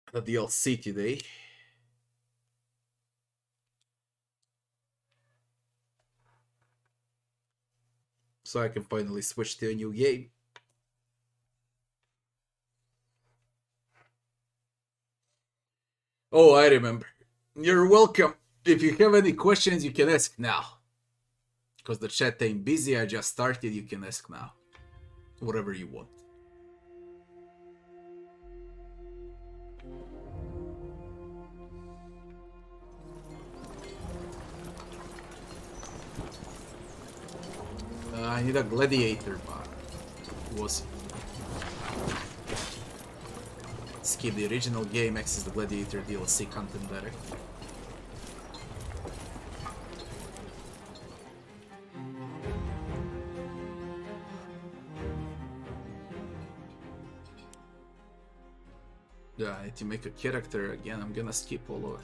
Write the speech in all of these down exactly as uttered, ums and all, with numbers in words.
the D L C today. So I can finally switch to a new game. Oh, I remember. You're welcome. If you have any questions, you can ask now. Because the chat ain't busy, I just started, you can ask now. Whatever you want. Uh, I need a Gladiator, but was skip the original game, access the Gladiator D L C content better. Yeah, I need to make a character again. I'm gonna skip all of it.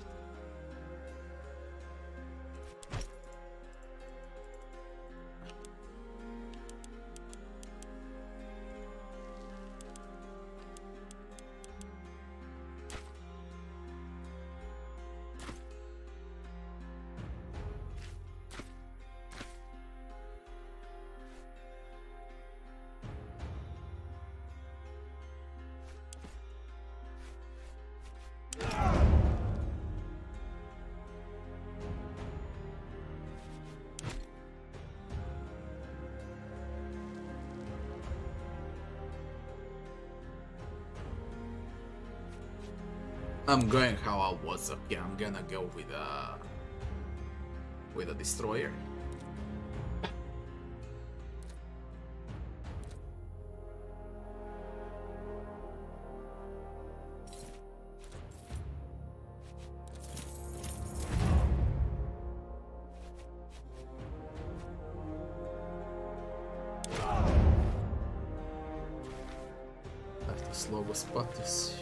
I'm going how I was. Okay, I'm gonna go with a with a destroyer. Have to slow spot this.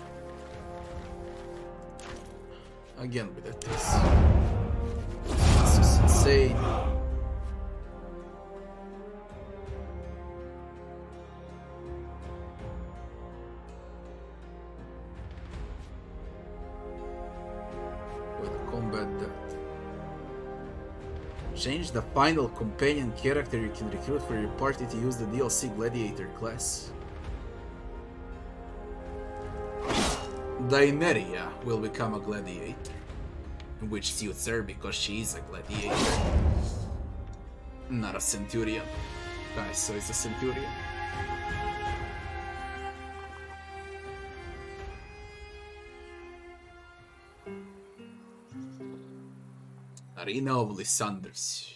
Again with it, this. This is insane. With the combat that. Change the final companion character you can recruit for your party to use the D L C Gladiator class. Daenerys will become a gladiator, which suits her because she is a gladiator, not a centurion. Nice, so it's a centurion. Arena of Lysanders.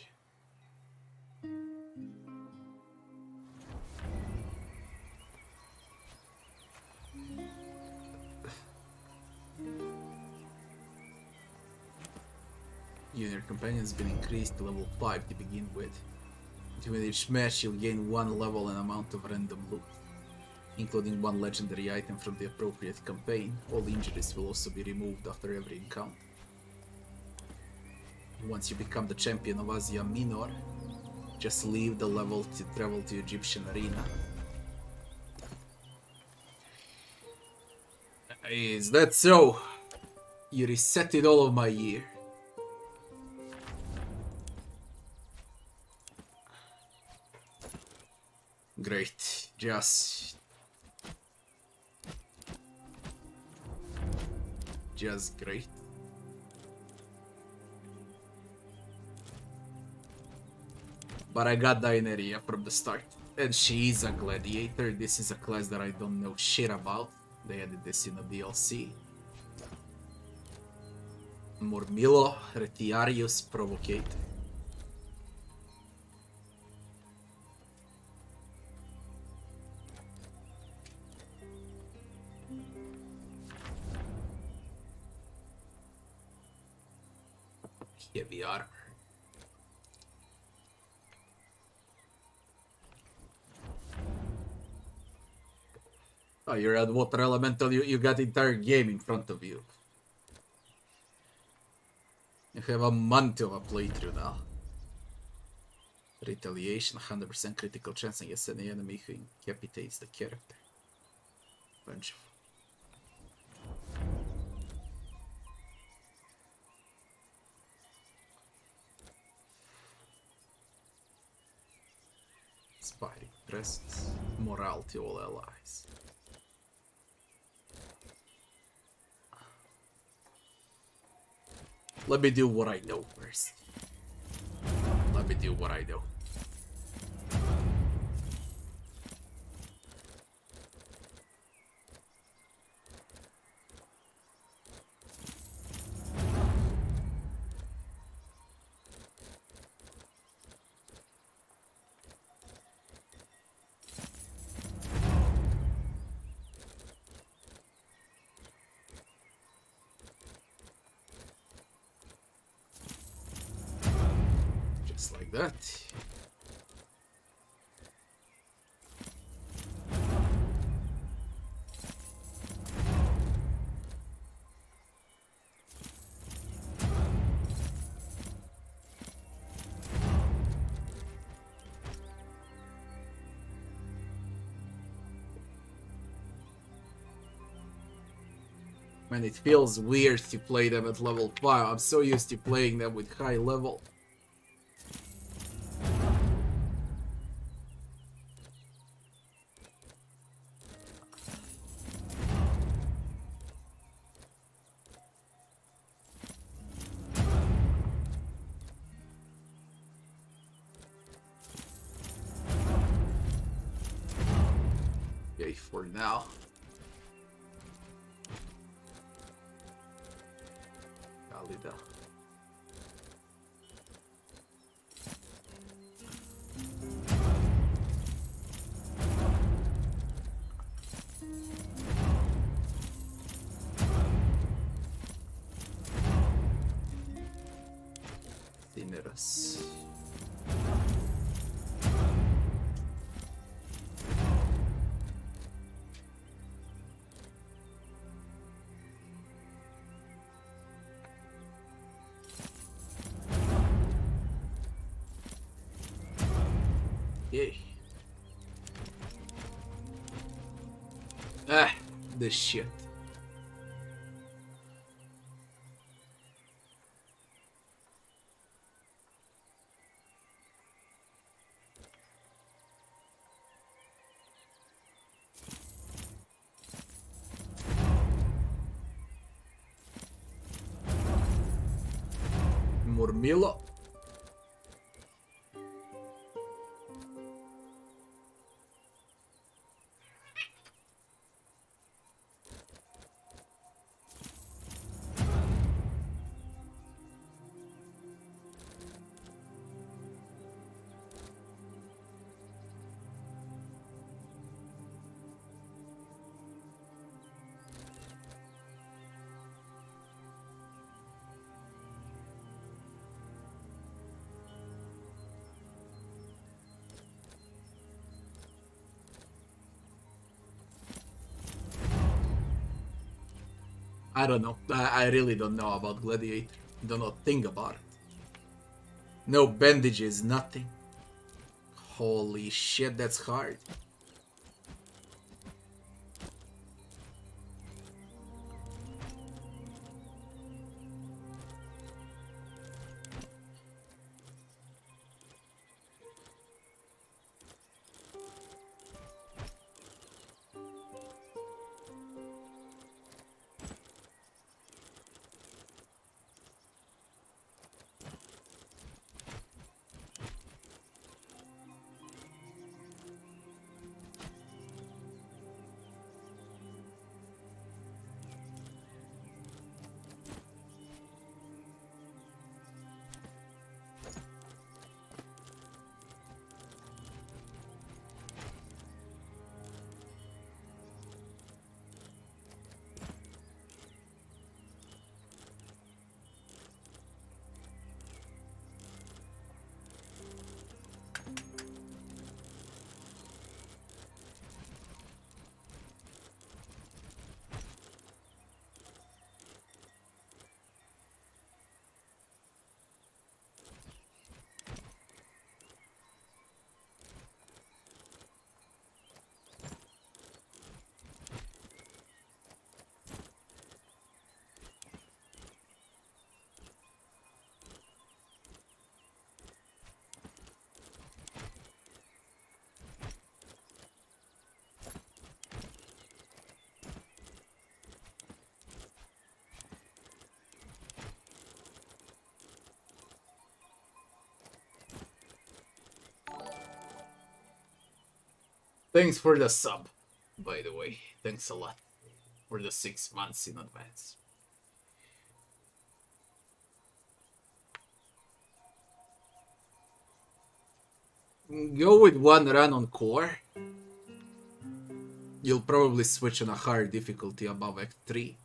Your companion has been increased to level five to begin with. During each match, you'll gain one level and amount of random loot, including one legendary item from the appropriate campaign. All injuries will also be removed after every encounter. Once you become the champion of Asia Minor, just leave the level to travel to Egyptian Arena. Is that so? You resetted all of my year. Great, just... Just great. But I got Daenerys from the start. And she is a gladiator. This is a class that I don't know shit about. They added this in the D L C. Mormillo, Retiarius, Provocator. Heavy armor. Oh, you're at water elemental, you, you got the entire game in front of you. You have a month of a playthrough now. Retaliation, one hundred percent critical chance against any enemy who incapacitates the character. Bunch of... Inspiring presence. Morale to all allies. Let me do what I know first. Let me do what I know. Like that. Man, it feels weird to play them at level five. I'm so used to playing them with high level. Okay, for now. Galida. Dineros. Yay. Ah, this shit. Murmillo. I don't know. I, I really don't know about Gladiator. Don't know a thing about it. No bandages, nothing. Holy shit, that's hard. Thanks for the sub, by the way. Thanks a lot for the six months in advance. Go with one run on core. You'll probably switch on a higher difficulty above Act three.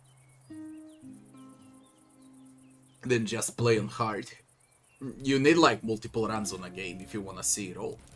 Then just play on hard. You need like multiple runs on a game if you wanna see it all.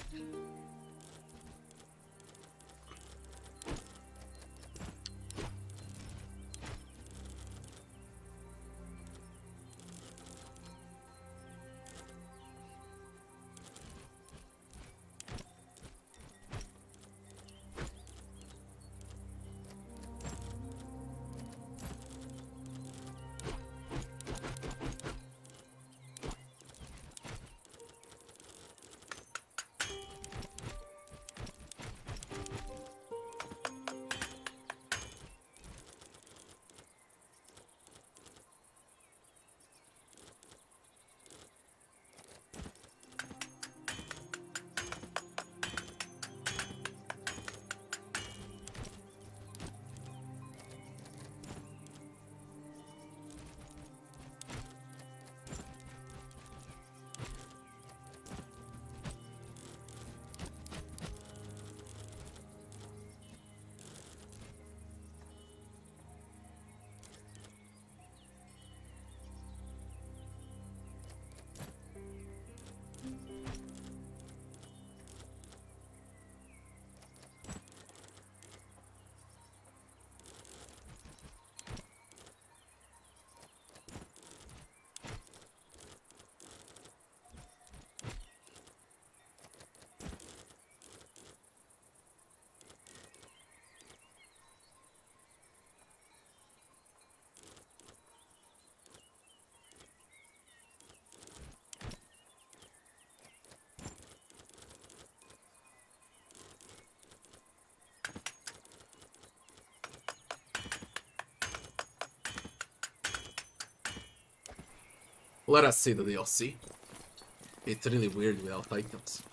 Let us see the D L C. It's really weird without items.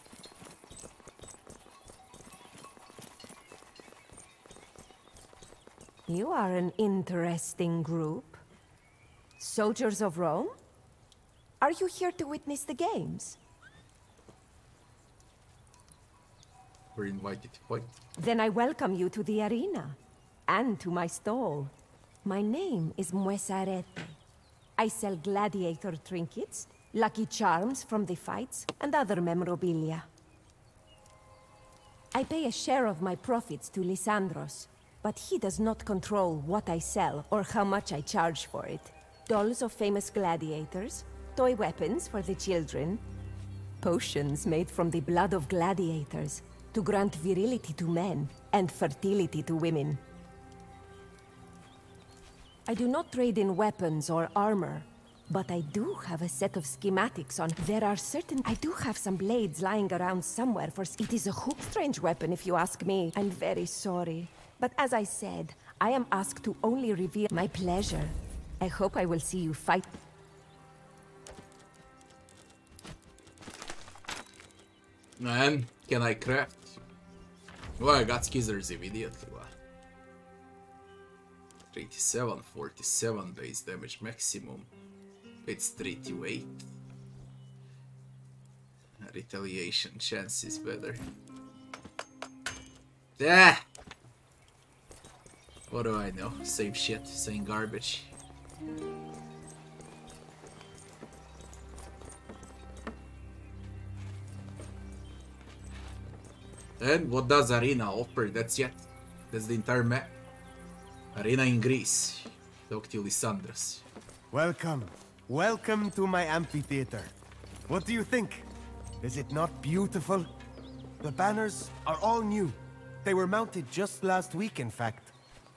You are an interesting group. Soldiers of Rome? Are you here to witness the games? We're invited to fight. Then I welcome you to the arena. And to my stall. My name is Muesarete. I sell gladiator trinkets, lucky charms from the fights, and other memorabilia. I pay a share of my profits to Lysandros, but he does not control what I sell or how much I charge for it. Dolls of famous gladiators, toy weapons for the children, potions made from the blood of gladiators to grant virility to men and fertility to women. I do not trade in weapons or armor, but I do have a set of schematics on. There are certain... I do have some blades lying around somewhere for... It is a hook strange weapon if you ask me. I'm very sorry. But as I said, I am asked to only reveal my pleasure. I hope I will see you fight. Man, can I craft? Well, I got skizzers immediately. eighty-seven, forty-seven base damage maximum. It's three to eight. Retaliation chance is better. Ah! What do I know? Same shit, same garbage. And what does Arena offer? That's yet. That's the entire map. Arena in Greece. Talk to Lysandros. Welcome. Welcome to my amphitheater. What do you think? Is it not beautiful? The banners are all new. They were mounted just last week, in fact.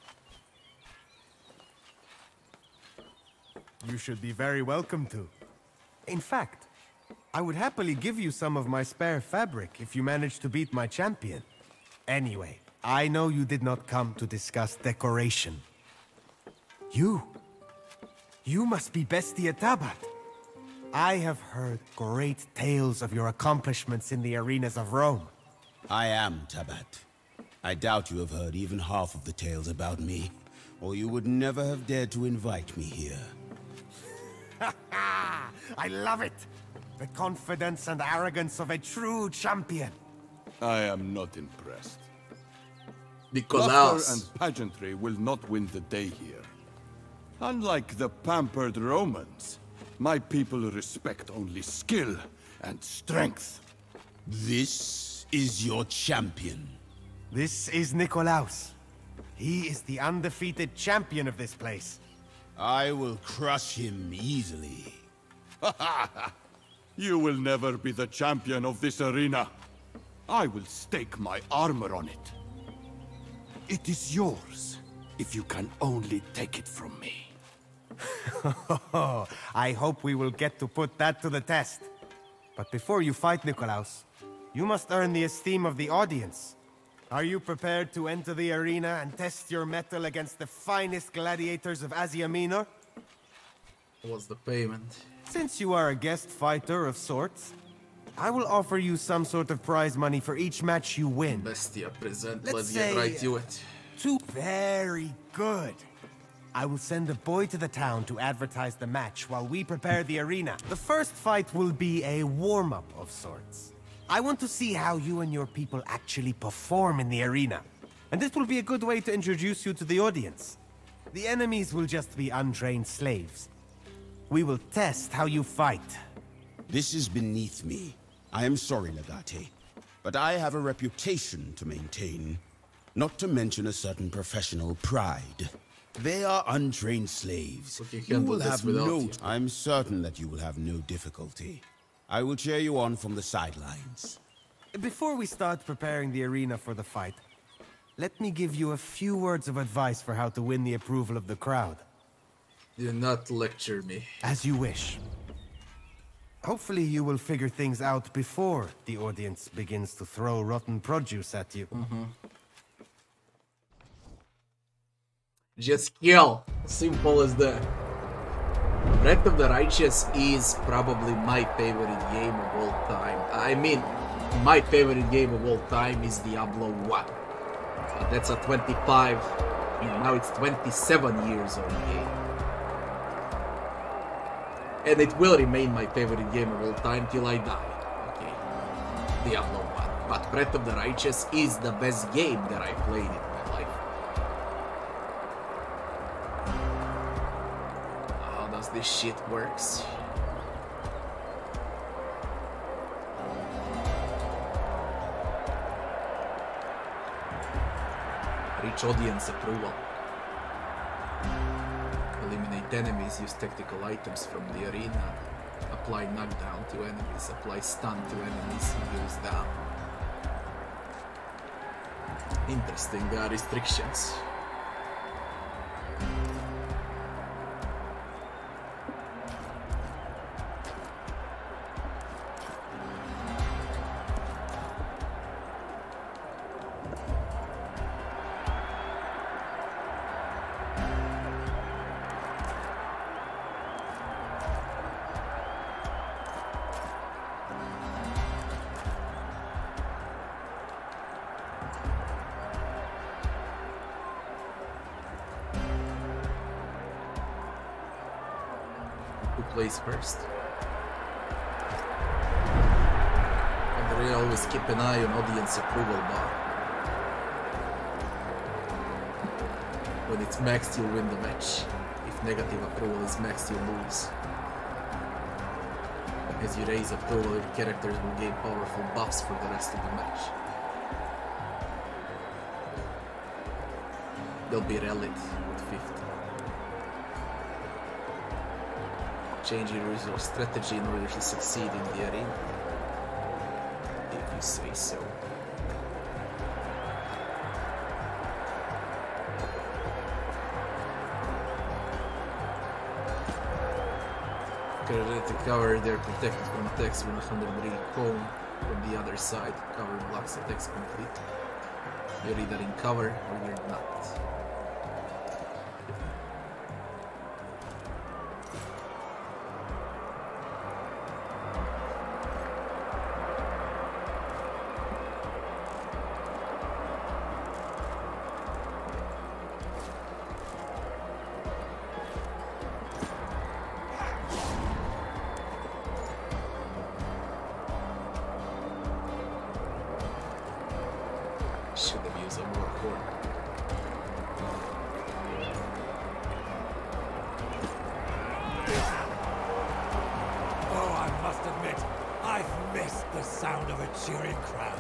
You should be very welcome to. In fact, I would happily give you some of my spare fabric if you manage to beat my champion. Anyway, I know you did not come to discuss decoration. You? You must be Bestia Tabat. I have heard great tales of your accomplishments in the arenas of Rome. I am Tabat. I doubt you have heard even half of the tales about me, or you would never have dared to invite me here. I love it! The confidence and arrogance of a true champion. I am not impressed. Because Laughter and pageantry will not win the day here. Unlike the pampered Romans, my people respect only skill and strength. This is your champion. This is Nikolaus. He is the undefeated champion of this place. I will crush him easily. You will never be the champion of this arena. I will stake my armor on it. It is yours, if you can only take it from me. I hope we will get to put that to the test. But before you fight Nikolaus, you must earn the esteem of the audience. Are you prepared to enter the arena and test your mettle against the finest gladiators of Asia Minor? What's the payment? Since you are a guest fighter of sorts, I will offer you some sort of prize money for each match you win. Bestia, present, Let's let's say, get right to it. Two. Very good. I will send a boy to the town to advertise the match while we prepare the arena. The first fight will be a warm-up of sorts. I want to see how you and your people actually perform in the arena. And this will be a good way to introduce you to the audience. The enemies will just be untrained slaves. We will test how you fight. This is beneath me. I am sorry, Legate, but I have a reputation to maintain, not to mention a certain professional pride. They are untrained slaves. But you You can't do will this have without no... you. I'm certain that you will have no difficulty. I will cheer you on from the sidelines. Before we start preparing the arena for the fight, let me give you a few words of advice for how to win the approval of the crowd. Do not lecture me. As you wish. Hopefully you will figure things out before the audience begins to throw rotten produce at you. Mm-hmm. Just kill. Simple as that. Breath of the Righteous is probably my favorite game of all time. I mean, my favorite game of all time is Diablo one. But that's a twenty-five, and now it's twenty-seven years old game. And it will remain my favorite game of all time till I die. Okay. Diablo one. But Breath of the Righteous is the best game that I played in my life. How does this shit works? Reach audience approval. Eliminate enemies, use tactical items from the arena. Apply knockdown to enemies, apply stun to enemies, use down. Interesting uh, restrictions. Plays first. And they always keep an eye on audience approval bar. When it's maxed, you'll win the match. If negative approval is maxed, you'll lose. As you raise approval, your characters will gain powerful buffs for the rest of the match. They'll be rallied with fifty. Change your usual strategy in order to succeed in the arena. If you say so. Ready to cover, they're protected from attacks with a one hundred degree cone from the other side. Cover blocks attacks completely. You're either in cover or you're not. some more corn. Oh, I must admit, I've missed the sound of a cheering crowd.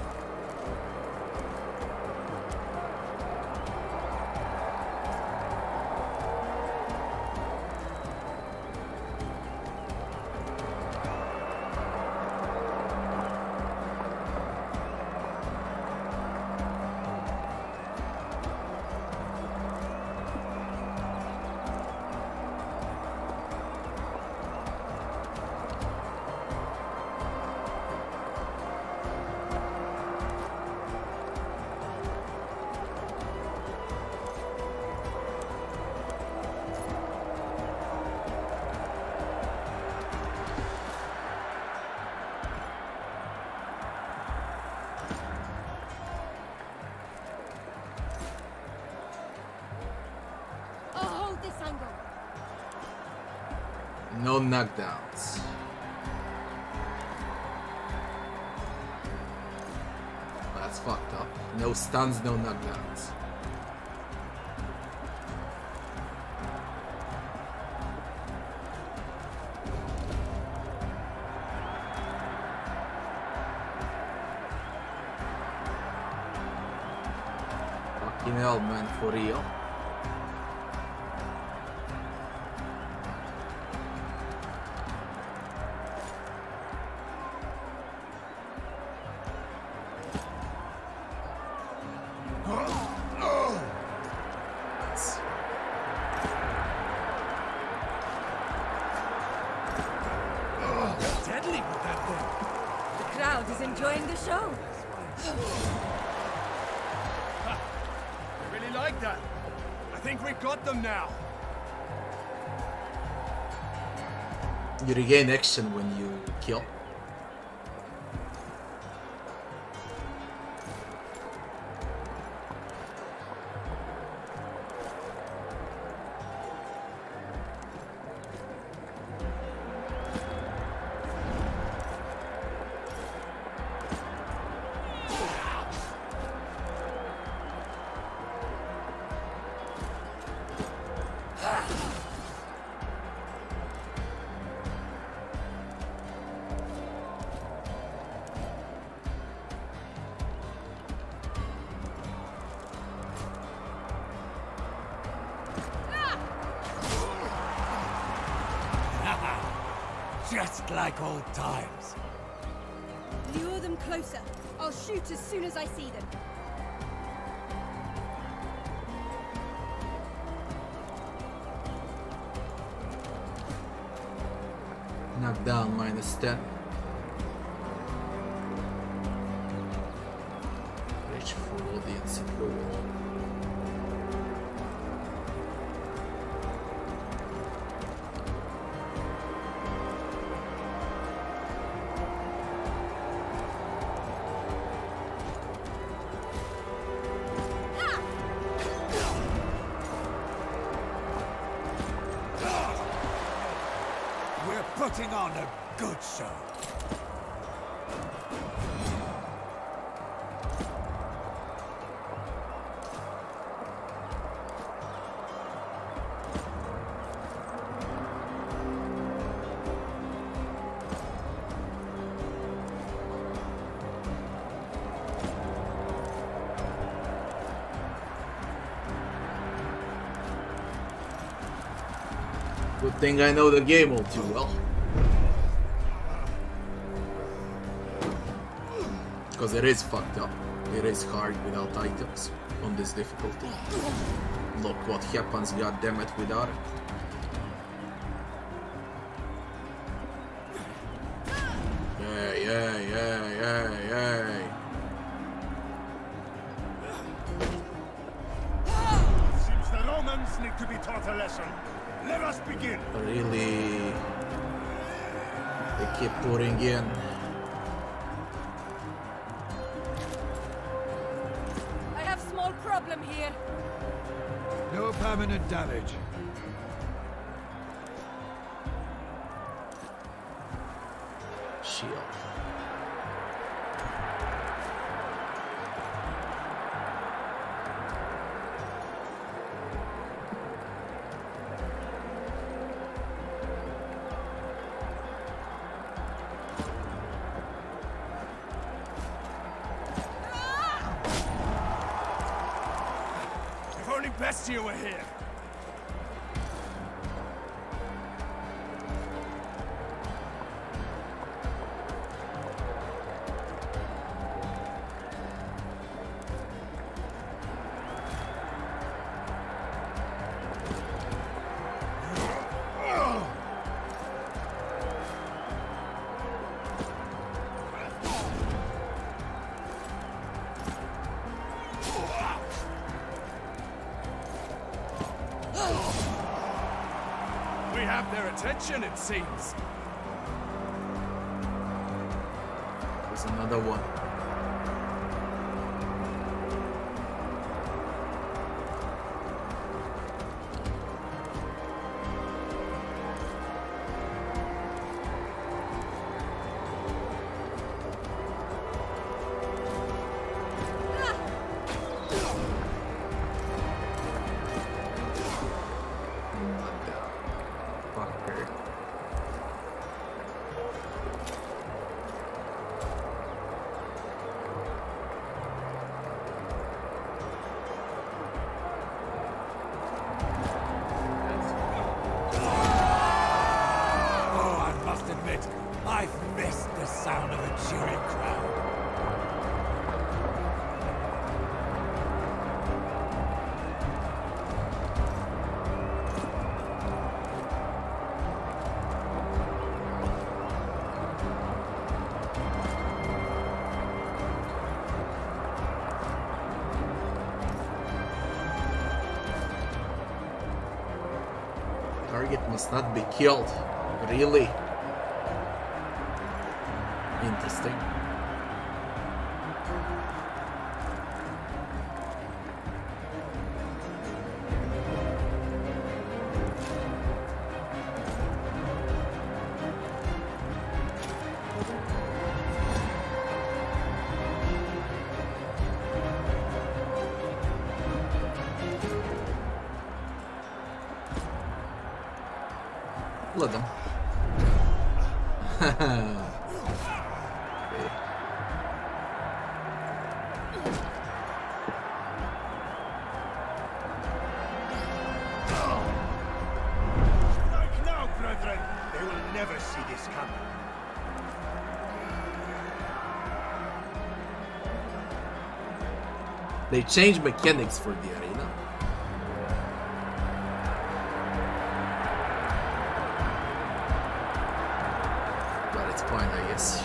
No knockdowns. That's fucked up. No stuns, no knockdowns. Fucking hell, man, for real. Enjoying the show. I really like that. I think we got them now. You regain action when you kill. Just like old times. Lure them closer. I'll shoot as soon as I see them. Knockdown minus ten. Reach for audience approval. Putting on a good show. Good thing I know the game all too well. Because it is fucked up. It is hard without items on this difficulty. Look what happens, goddammit, without it. Yay, yay, yay, yay, yay. Seems the Romans need to be taught a lesson. Let us begin. Really, they keep pouring in. Problem here. No permanent damage. Shield. best you were here. We have their attention, it seems. There's another one. Target must not be killed. Really? Interesting. Let them. Okay. Like now, brethren, they will never see this coming. They changed mechanics for the arena. But it's fine, I guess.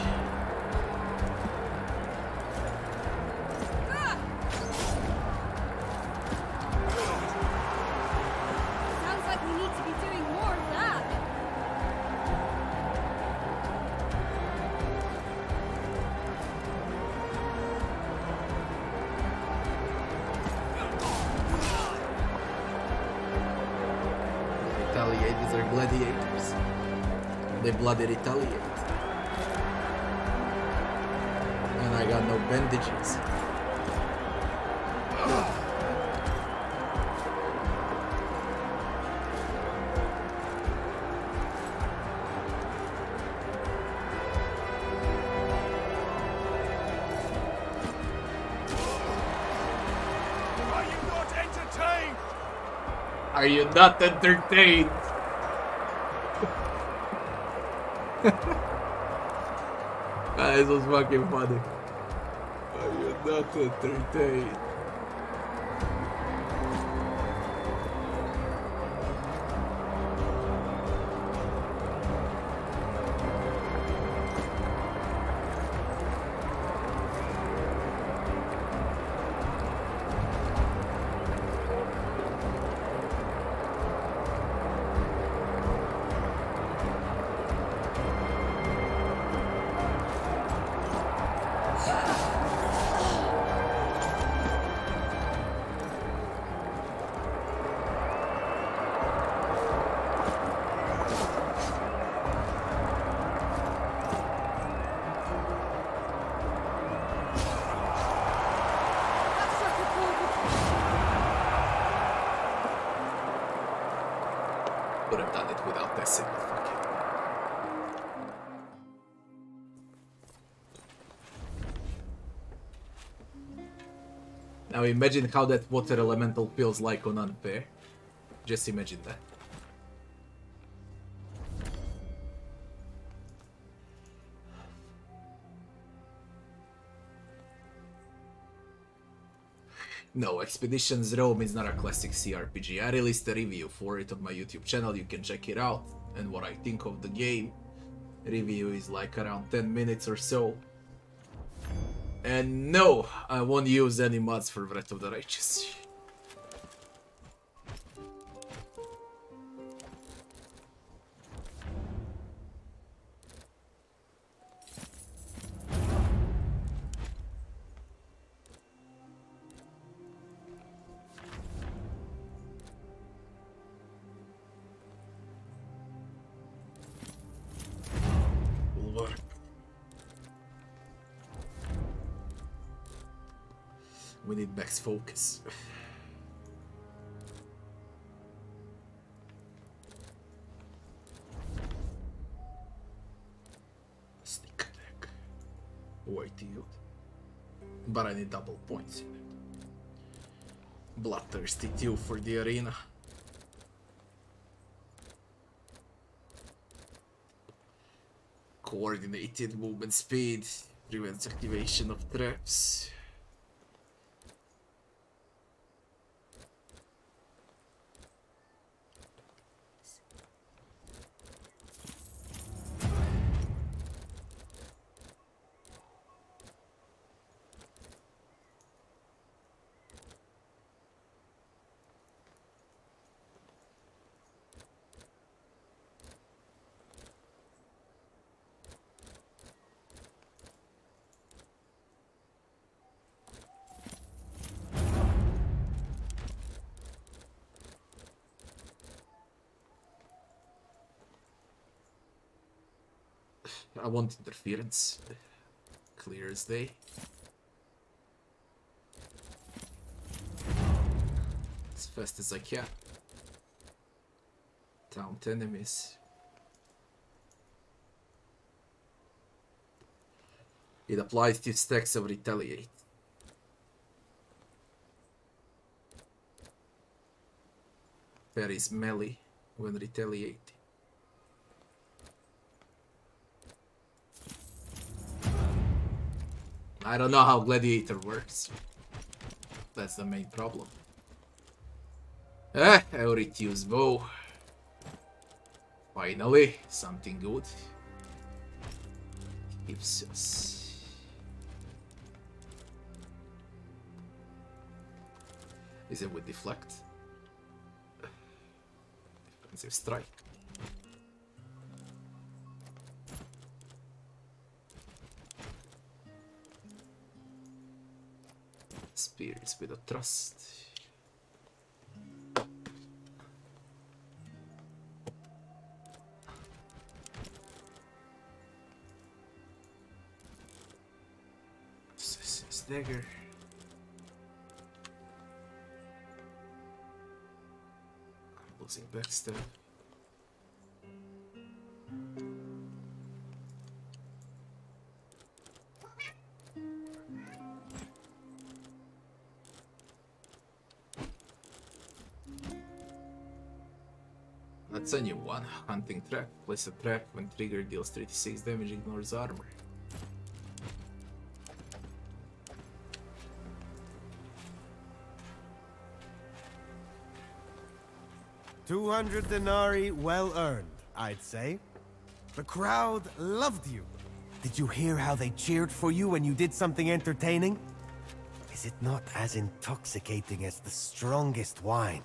Sounds like we need to be doing more of that. Retaliate, these are gladiators. They bloody retaliate. And I got no bandages. Are you not entertained? Are you not entertained? Ah, this was fucking funny. Are you not entertained? That sucker pulled the Would have done it without that single fucking. Now imagine how that water elemental feels like on unfair. Just imagine that. No, Expeditions Rome is not a classic C R P G. I released a review for it on my YouTube channel, you can check it out. And what I think of the game. Review is like around ten minutes or so. And no, I won't use any mods for Wrath of the Righteous. We need max focus. Sneak attack. Way to yield. But I need double points in it. Bloodthirsty two for the arena. Coordinated movement speed. Prevents activation of traps. I want interference. Clear as day. As fast as I can. Taunt enemies. It applies to stacks of retaliate. Parries melee when retaliate. I don't know how Gladiator works. That's the main problem. Ah, I already used bow. Finally, something good. Ipsos. Is it with deflect? Defensive strike. Spears with a thrust. Assassin's dagger. I'm losing backstab. That's a new one. Hunting trap. Place a trap when triggered, deals thirty-six damage, ignores armor. two hundred denarii well earned, I'd say. The crowd loved you. Did you hear how they cheered for you when you did something entertaining? Is it not as intoxicating as the strongest wine?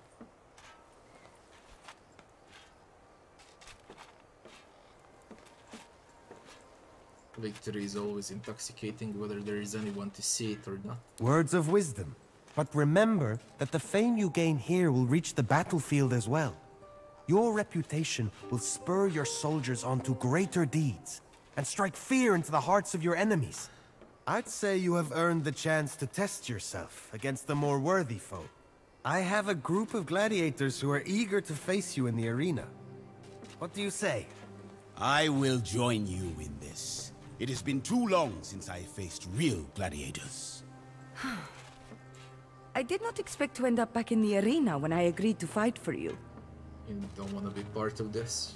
Victory is always intoxicating, whether there is anyone to see it or not. Words of wisdom. But remember that the fame you gain here will reach the battlefield as well. Your reputation will spur your soldiers on to greater deeds, and strike fear into the hearts of your enemies. I'd say you have earned the chance to test yourself against a more worthy foe. I have a group of gladiators who are eager to face you in the arena. What do you say? I will join you in this. It has been too long since I faced real gladiators. I did not expect to end up back in the arena when I agreed to fight for you. You don't want to be part of this?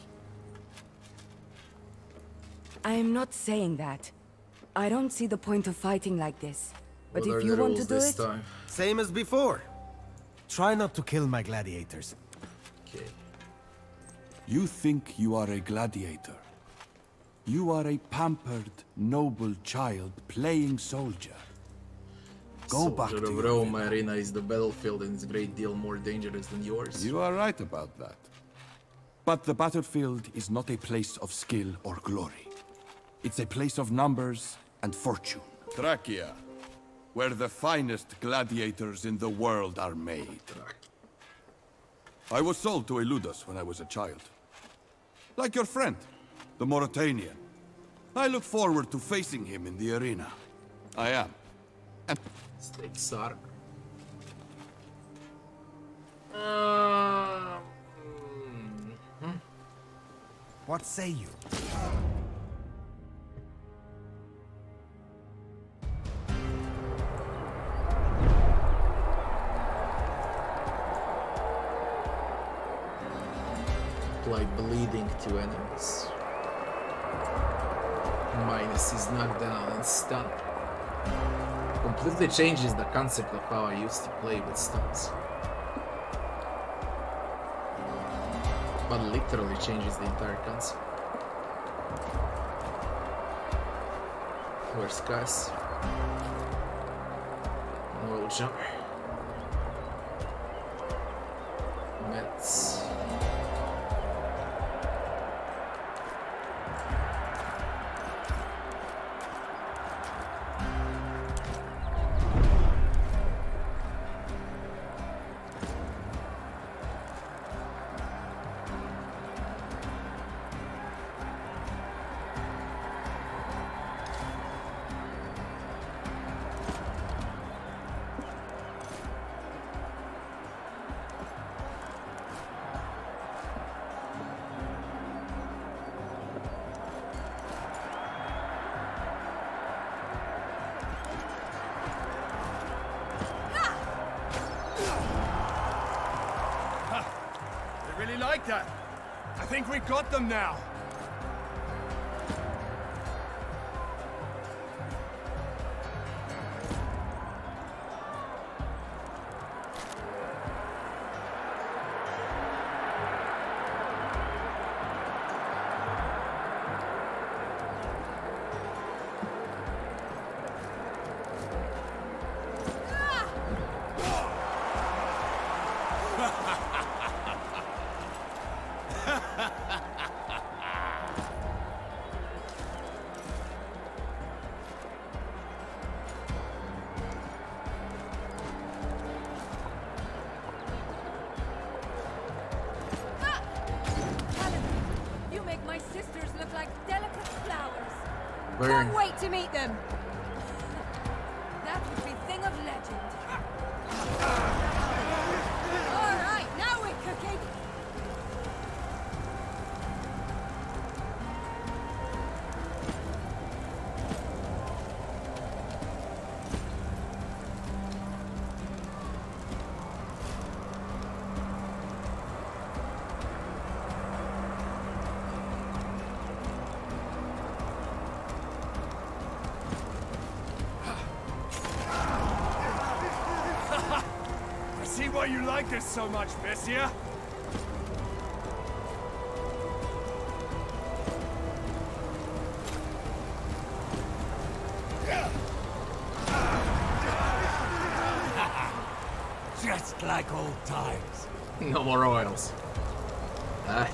I am not saying that. I don't see the point of fighting like this. But What if are you the want to rules do this it... time? Same as before. Try not to kill my gladiators. Okay. You think you are a gladiator. You are a pampered, noble child playing soldier. Go back to Soldier of your Rome villa. arena is the battlefield and it's a great deal more dangerous than yours. You are right about that. But the battlefield is not a place of skill or glory. It's a place of numbers and fortune. Thracia, where the finest gladiators in the world are made. I was sold to Eludus when I was a child. Like your friend, the Mauritanian. I look forward to facing him in the arena. I am. And Steak Sar. Um, hmm. What say you? Apply bleeding to enemies. Minus is knocked down and stunned. Completely changes the concept of how I used to play with stuns. But literally changes the entire concept. Where's Gus? Oil jar. Mets. Like that. I think we got them now. Burn. Can't wait to meet them. That would be thing of legend. All right, now we're cooking. Why you like this so much, Bessia? Just like old times. No more oils. Ah.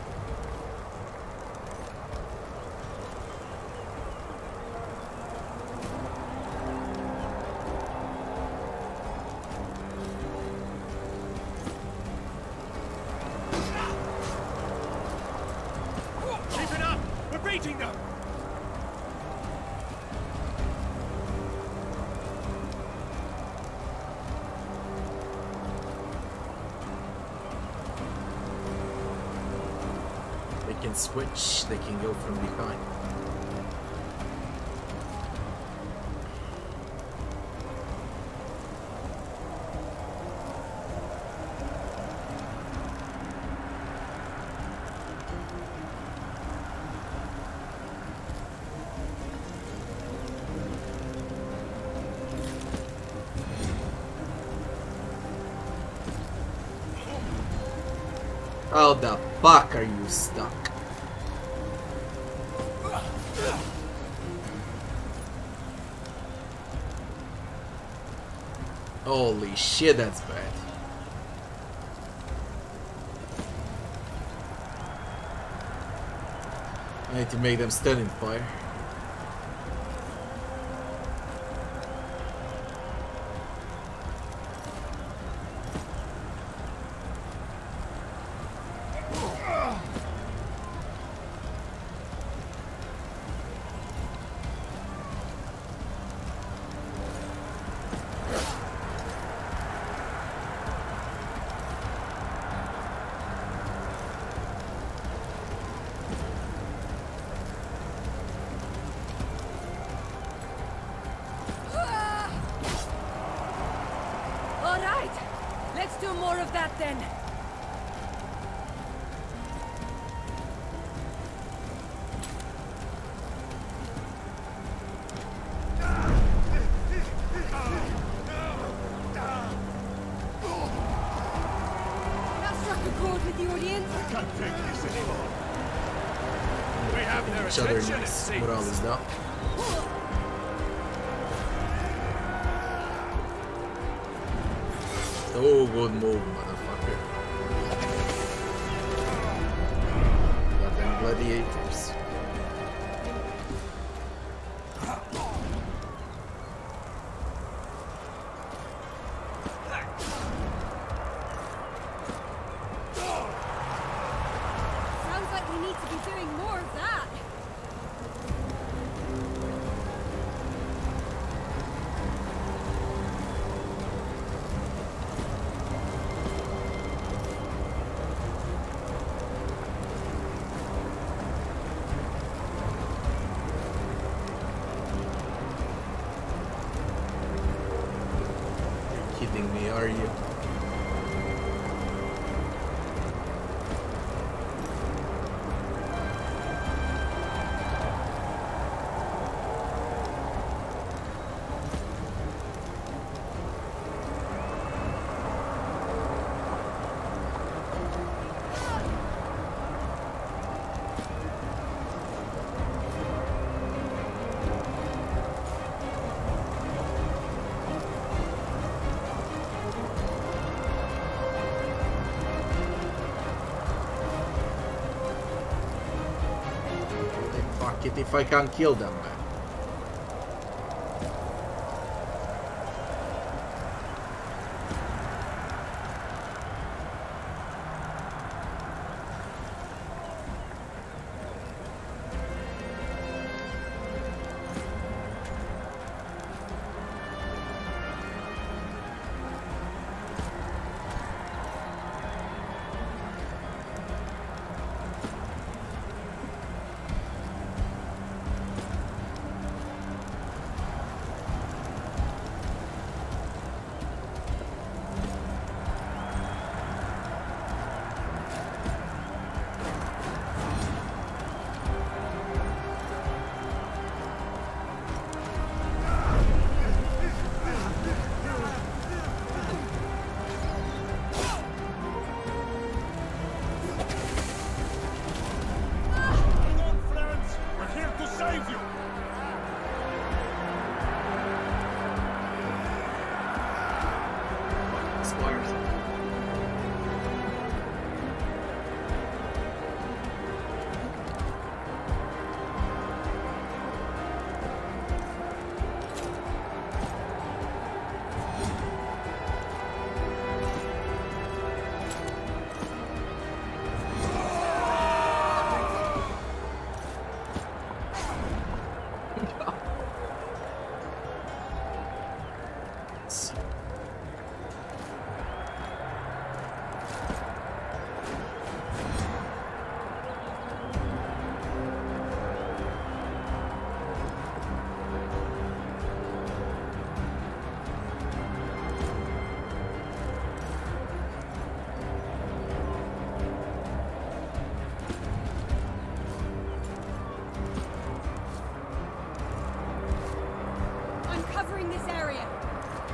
Can switch, they can go from behind. How the fuck are you stuck? Holy shit, that's bad. I need to make them stunning fire. Each other needs morales down. Oh, good move, motherfucker. Goddamn gladiators. Sounds like we need to be doing more of that. Kidding me, are you? Fuck it if I can't kill them, man.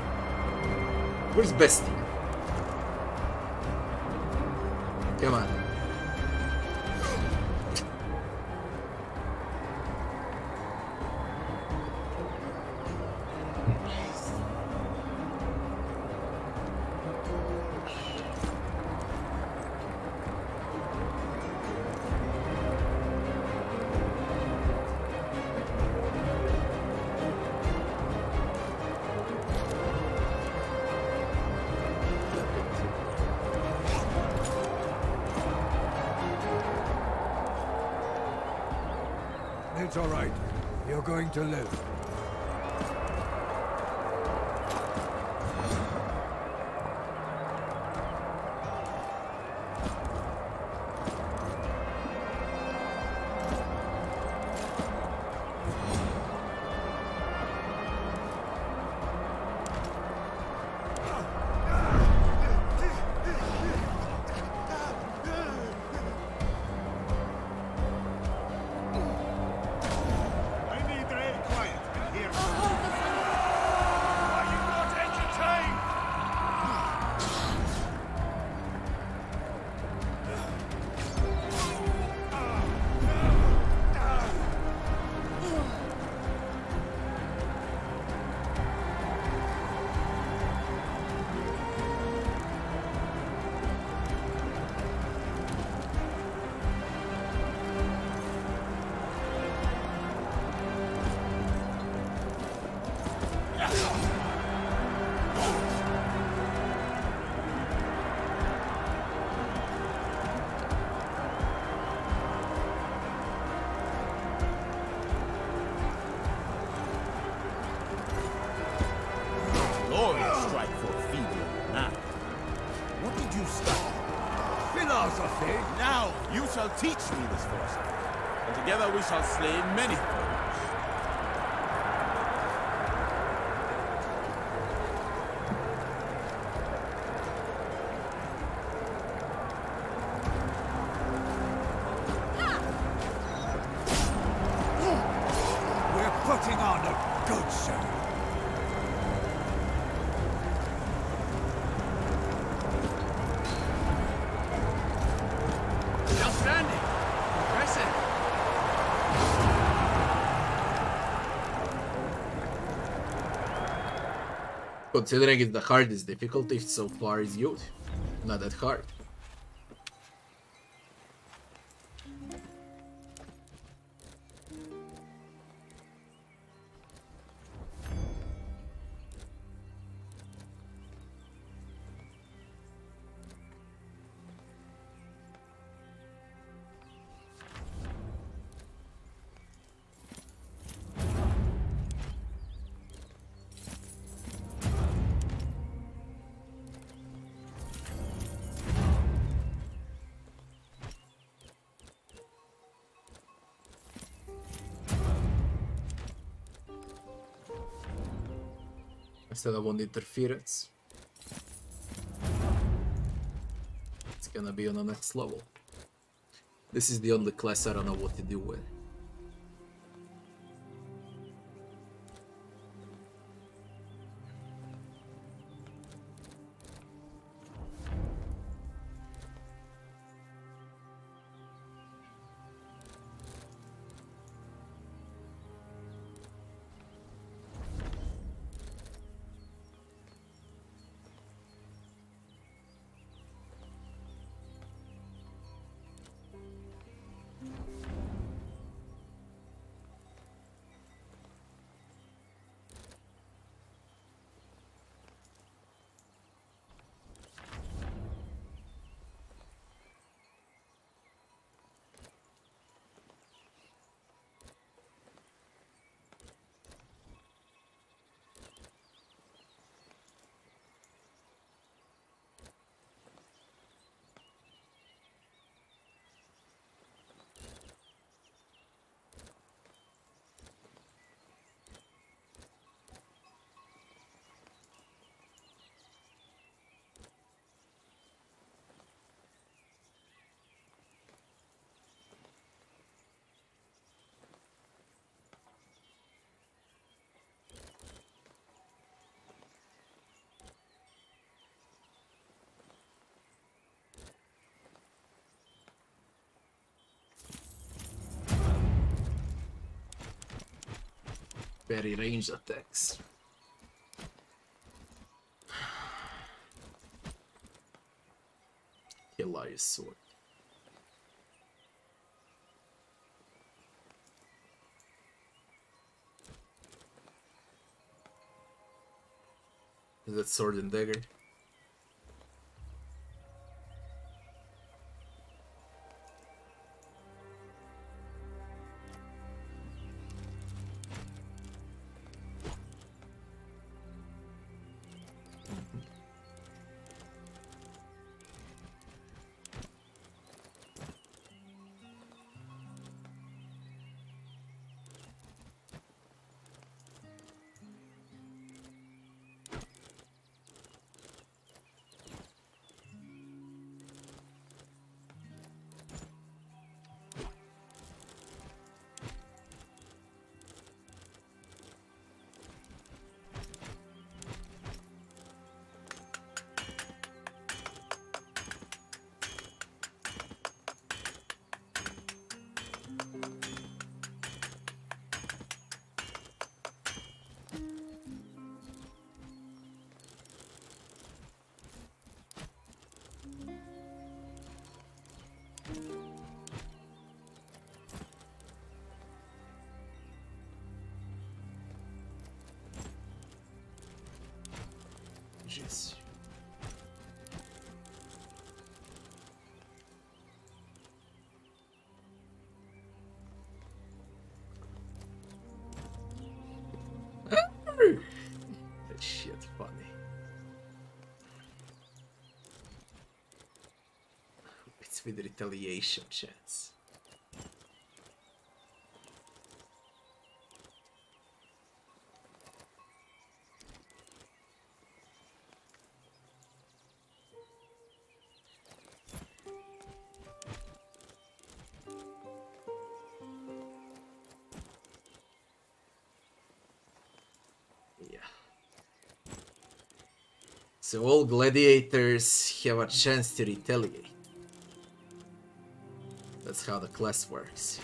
Where's Bestie? Come on. It's all right. You're going to live. Now you shall teach me this philosophy, and together we shall slay many foes. We're putting on a good show. Considering it's the hardest difficulty so far is youth. Not that hard. Instead of on interference, it's gonna be on the next level. This is the only class I don't know what to do with. Very ranged attacks. Elias sword. Is that sword and dagger? with retaliation chance. So all gladiators have a chance to retaliate. That's how the class works.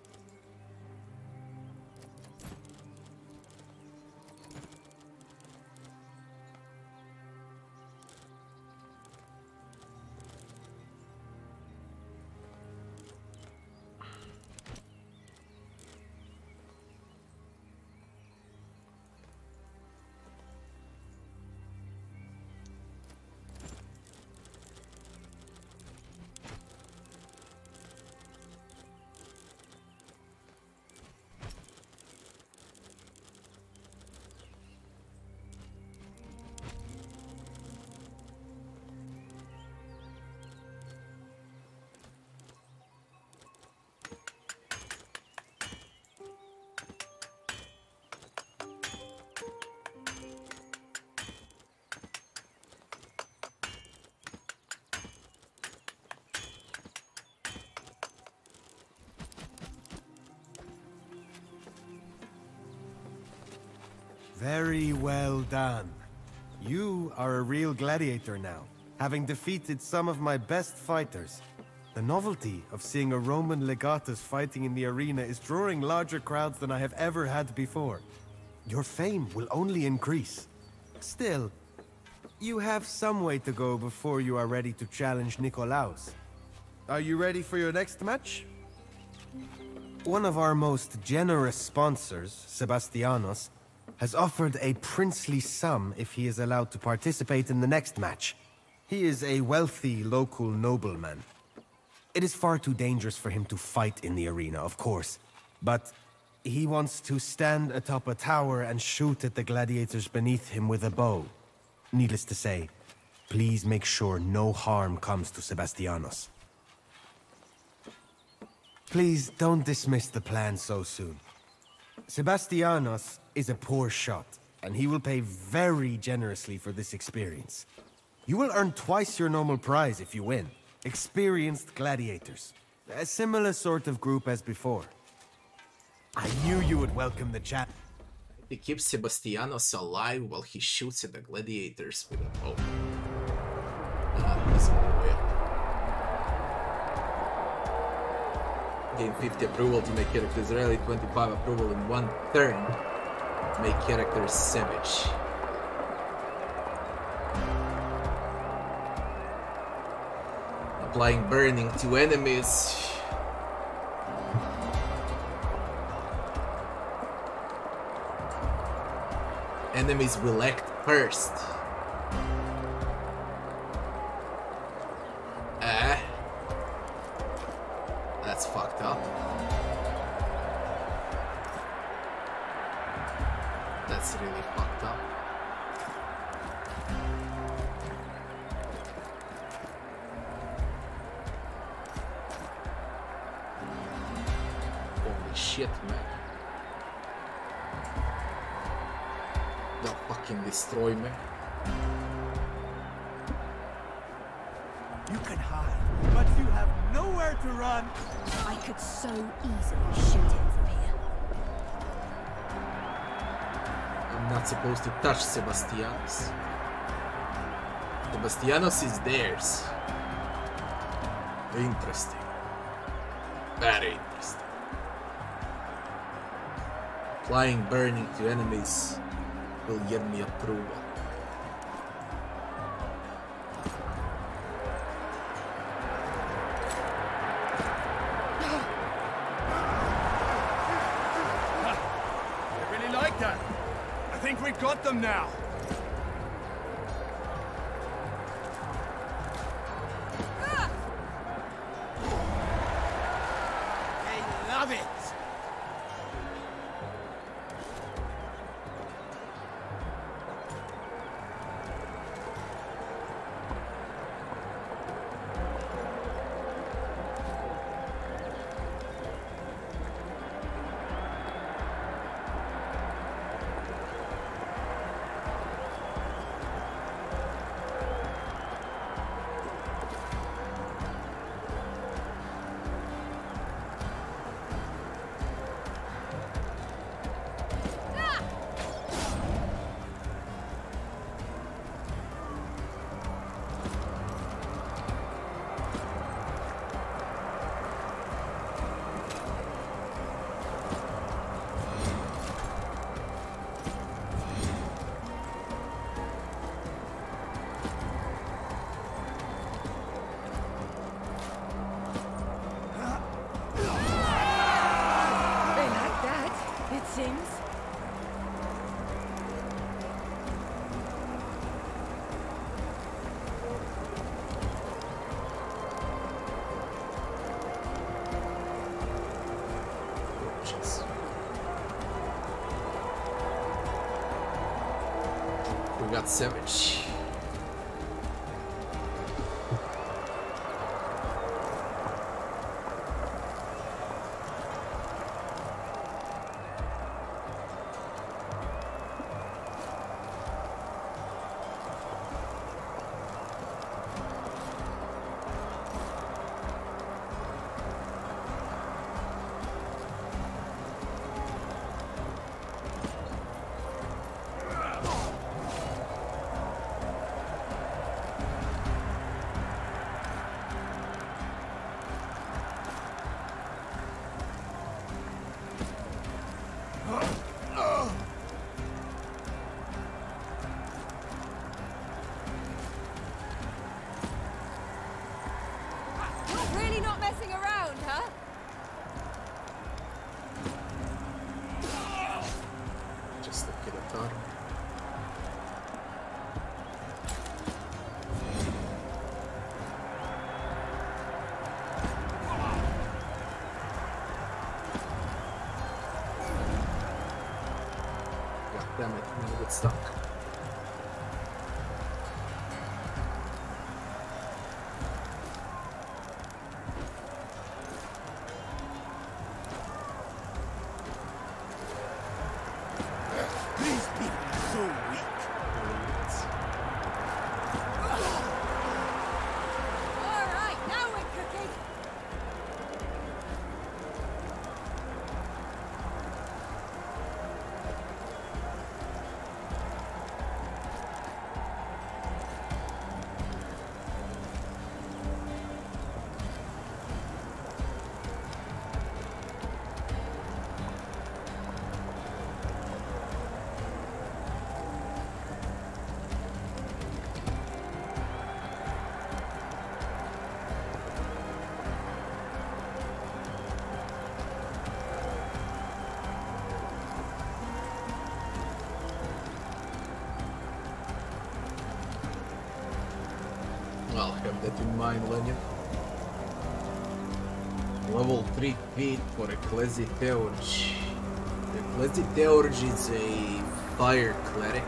Very well done. You are a real gladiator now, having defeated some of my best fighters. The novelty of seeing a Roman legatus fighting in the arena is drawing larger crowds than I have ever had before. Your fame will only increase. Still, you have some way to go before you are ready to challenge Nikolaos. Are you ready for your next match? One of our most generous sponsors, Sebastianos, has offered a princely sum if he is allowed to participate in the next match. He is a wealthy local nobleman. It is far too dangerous for him to fight in the arena, of course, but he wants to stand atop a tower and shoot at the gladiators beneath him with a bow. Needless to say, please make sure no harm comes to Sebastianos. Please don't dismiss the plan so soon. Sebastianos is a poor shot, and he will pay very generously for this experience. You will earn twice your normal prize if you win. Experienced gladiators. A similar sort of group as before. I knew you would welcome the chat. He keeps Sebastianos alive while he shoots at the gladiators with a bow. Ah, he's on the way up. Gain fifty approval to make characters rally, twenty-five approval in one turn to make characters savage. Applying burning to enemies. Enemies will act first. Ah. That's fucked up. That's really fucked up. Holy shit, man. They'll fucking destroy me. You can hide, but you have nowhere to run. I could so easily shoot him from here. I'm not supposed to touch Sebastianos. Sebastianos is theirs. Interesting. Very interesting. Applying burning to enemies will give me approval. I really like that. I think we've got them now. I love it. got savage. Really not messing around, huh? Just look at the tar. God damn it, now get stuck. I'll have that in mind, Lenin. Level three feat for Gladiator. Gladiator is a fire cleric.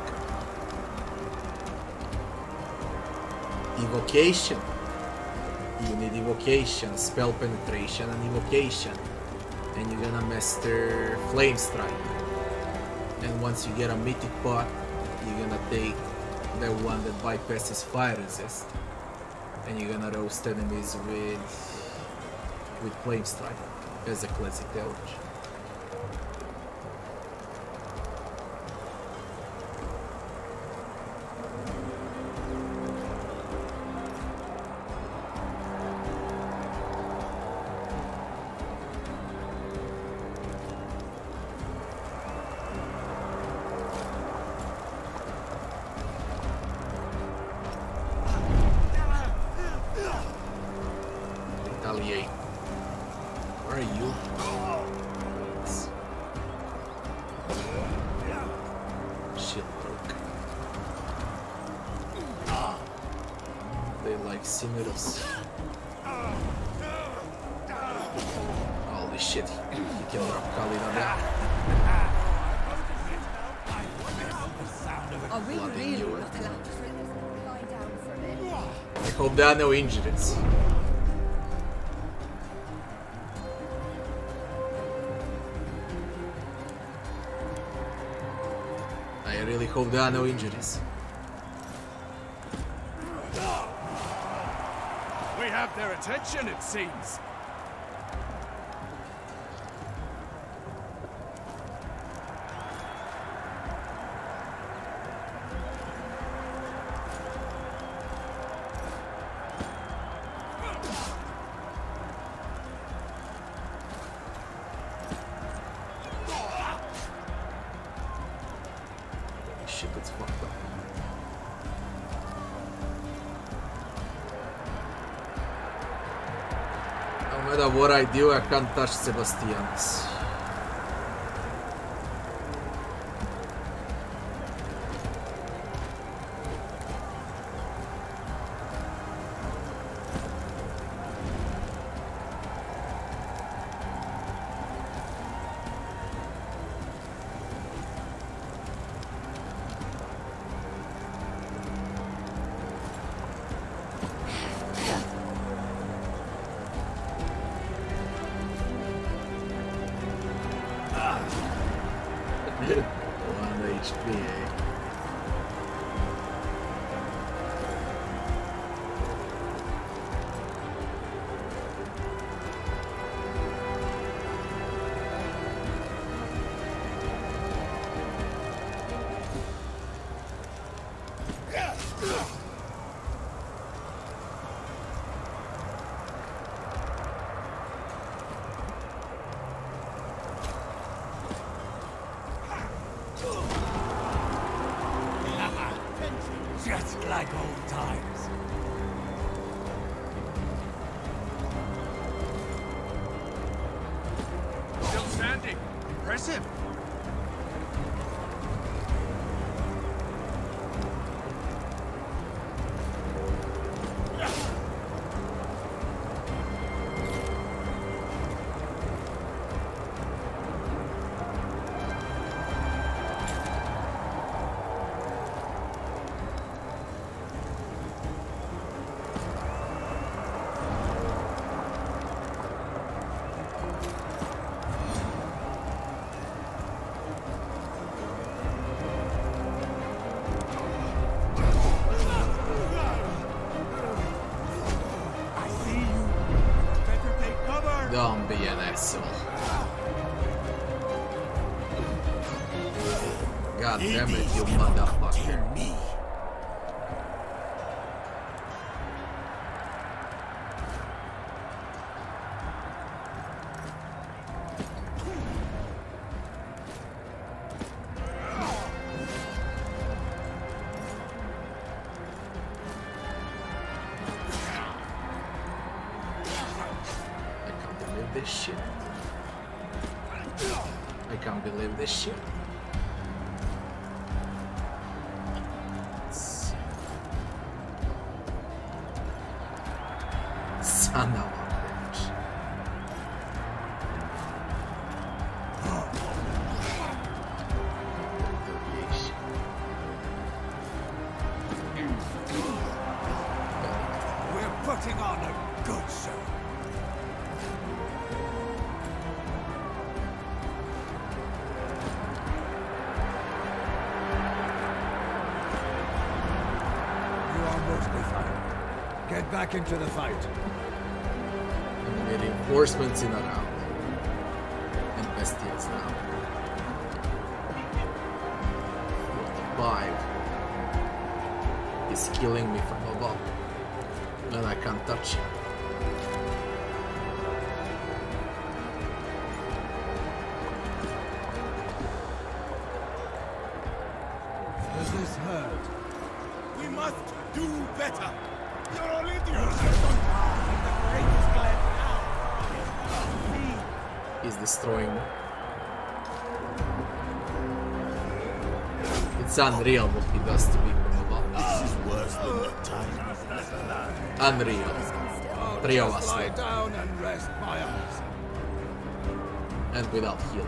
Evocation. You need evocation, spell penetration, and evocation. And you're gonna master flame strike. And once you get a mythic pot, you're gonna take the one that bypasses fire resist. And you're gonna roast enemies with with flame strike as a classic theology. Where are you? Shield broke. They like Cimeros. Holy shit, he can drop Kali on that. Are we Bloody really knew it. not allowed to lie down for a minute? I hope there are no injuries. I really hope there are no injuries. We have their attention, it seems. Shit, that's fucked up. No matter what I do, I can't touch Sebastianus. one H P, eh? Just like old times. Still standing. Impressive. Don't be an asshole. God damn it, you motherfucker. Me. This shit. I can't believe this shit. Son of a bitch. We're putting on a good show. Get back into the fight. And the reinforcements in around. And Bestias now. forty-five. He's killing me from above. And I can't touch him. Does this hurt? We must do better. You're all idiots. He's destroying me. It's unreal what he does to me from above. This is worse than the time. Unreal. Three of us Lie left. down and rest my eyes. And without healing.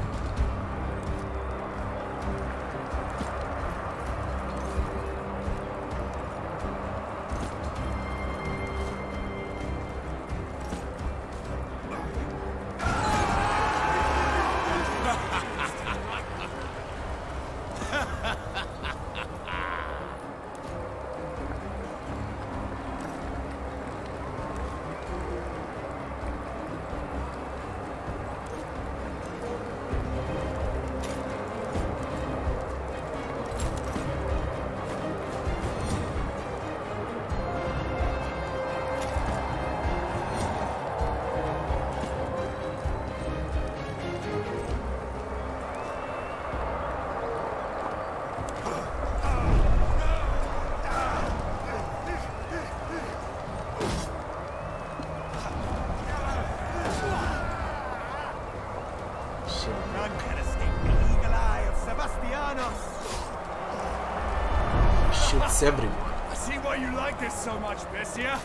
Shoots everyone. I see why you like this so much, Bestia.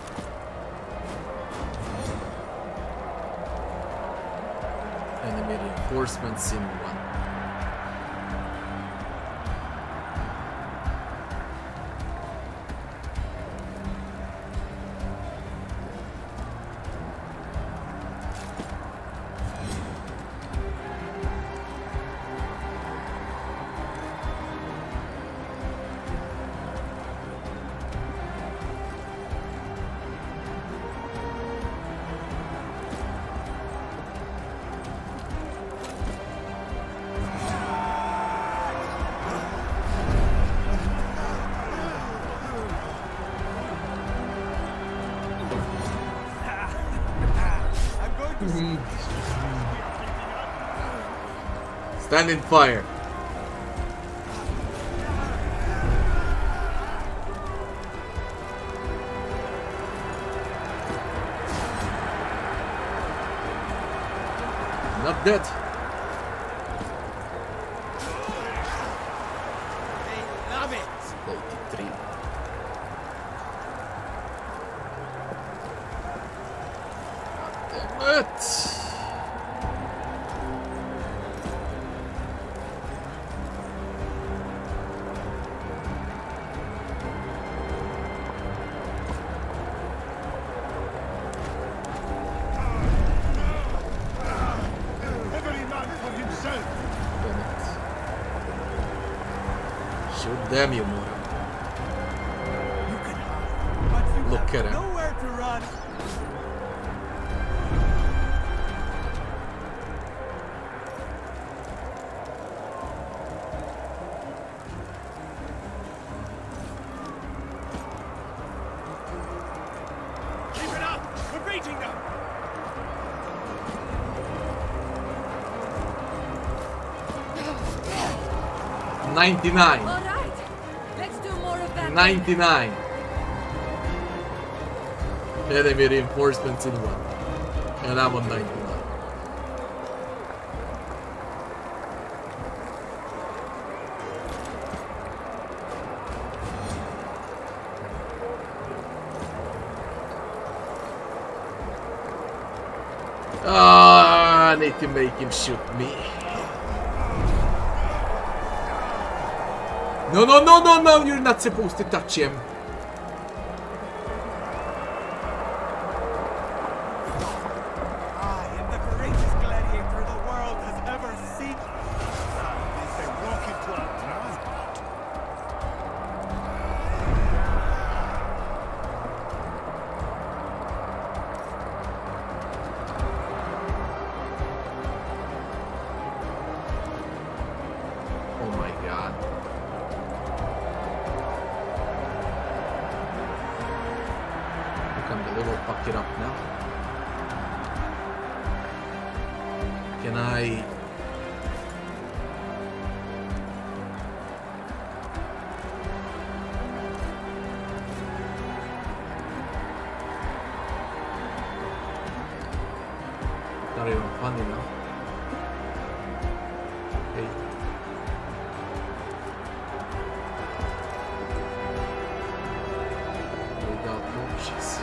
Enemy reinforcements in one. Stand in fire. Not dead. They love it. forty-three. God damn it. Damn you, Mora. You can hide, but you Look have at him. nowhere to run. Keep it up! We're beating them! ninety-nine. All right, let's do more of that. ninety-nine. Enemy reinforcements in one. And I'm on ninety-nine. Ah, I need to make him shoot me. No, no, no, no, no, you're not supposed to touch him. I am the greatest gladiator the world has ever seen. Is they walk into a transport? Oh my god. You can believe I'll fuck it up now. Can I... Not even funny now. Hey. Without torches.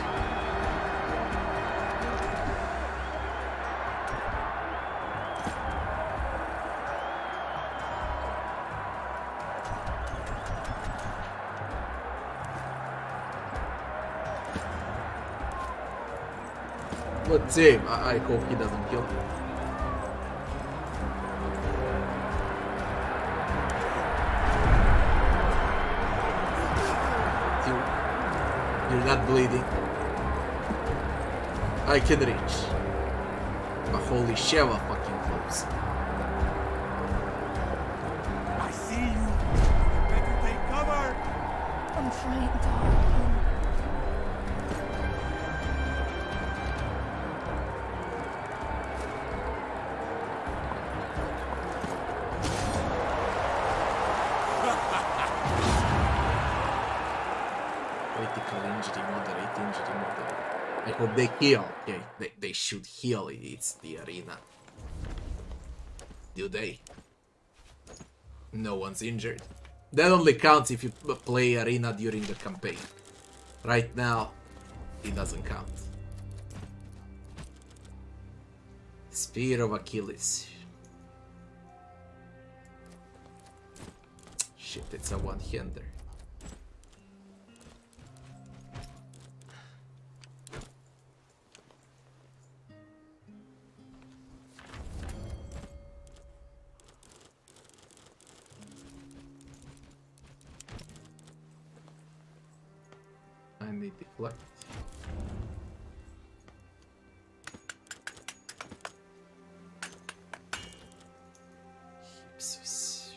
Let's see. I, I hope he doesn't kill me. You, you're not bleeding. I can reach. But holy Sheva fucking close. I see you. Better take cover. I'm trying to help him. Critical injury, moderate injury, moderate. I hope they heal. Okay, they, they should heal. It's the arena. Do they? No one's injured. That only counts if you play arena during the campaign. Right now, it doesn't count. Spear of Achilles. Shit, it's a one-hander. I need deflect. Jesus.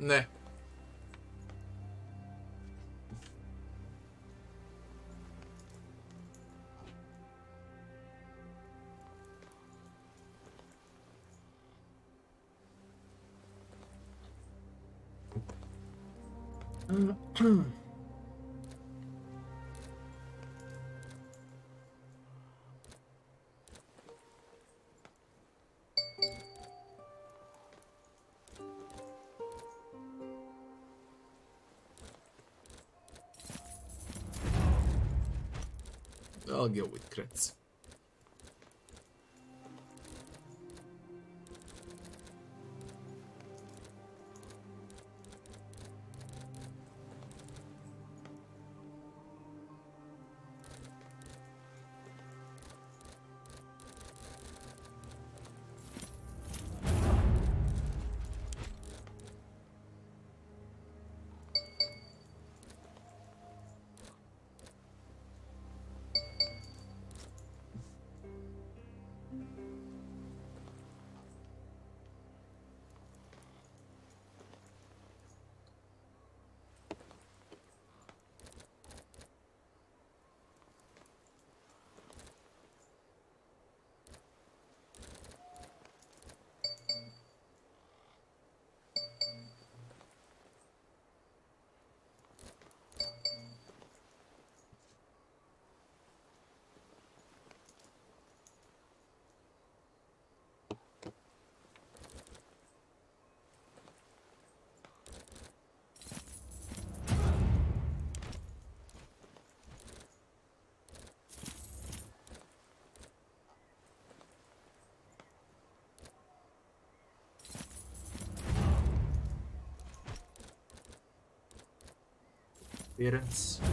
Nah. I'll go with crits. Appearance.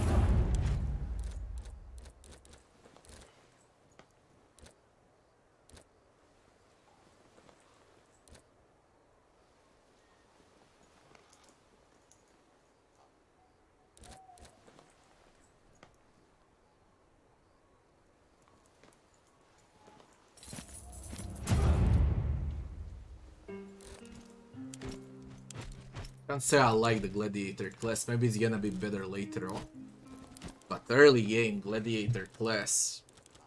Can't say I like the Gladiator class, maybe it's gonna be better later on. But early game, Gladiator class.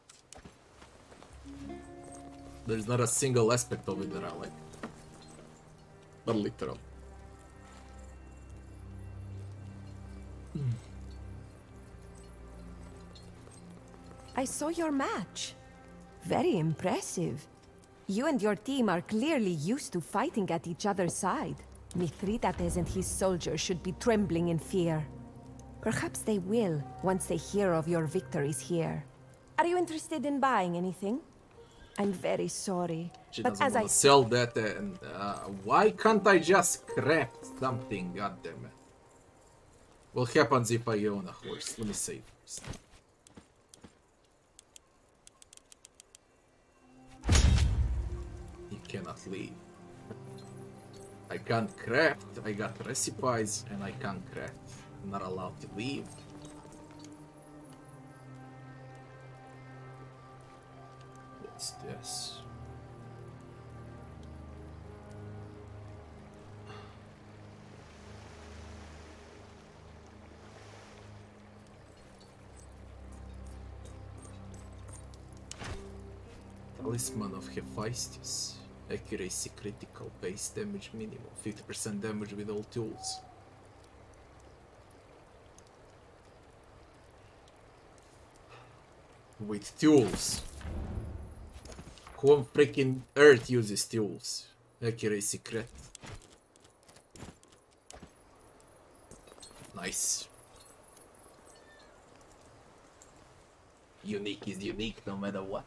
There's not a single aspect of it that I like. But literal. I saw your match. Very impressive. You and your team are clearly used to fighting at each other's side. Mithridates and his soldiers should be trembling in fear. Perhaps they will, once they hear of your victories here. Are you interested in buying anything? I'm very sorry, She but doesn't as want I to sell that, and uh, why can't I just craft something? God damn it! What happens if I own a horse? Let me save first. You cannot leave. I can't craft. I got recipes, and I can't craft. I'm not allowed to leave. What's this? Talisman of Hephaestus. Accuracy critical, base damage minimum, fifty percent damage with all tools. With tools. Who on freaking earth uses tools? Accuracy crit. Nice. Unique is unique no matter what.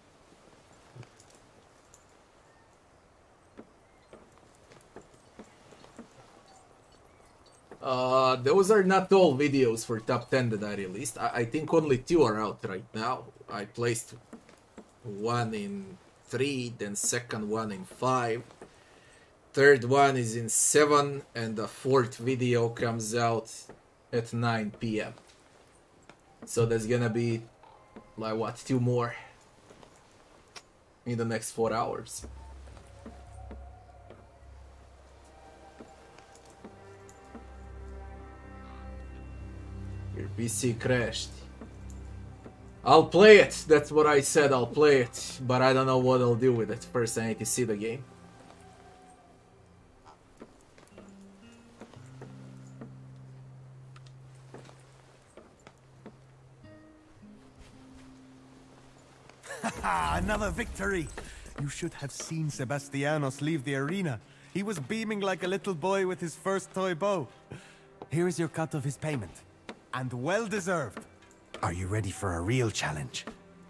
Uh, those are not all videos for top ten that I released. I, I think only two are out right now. I placed one in three, then second one in five. Third one is in seven, and the fourth video comes out at nine P M So there's gonna be, like what, two more in the next four hours. Your P C crashed. I'll play it, that's what I said, I'll play it. But I don't know what I'll do with it. First I need to see the game. Haha, another victory! You should have seen Sebastianos leave the arena. He was beaming like a little boy with his first toy bow. Here is your cut of his payment. And well deserved. Are you ready for a real challenge?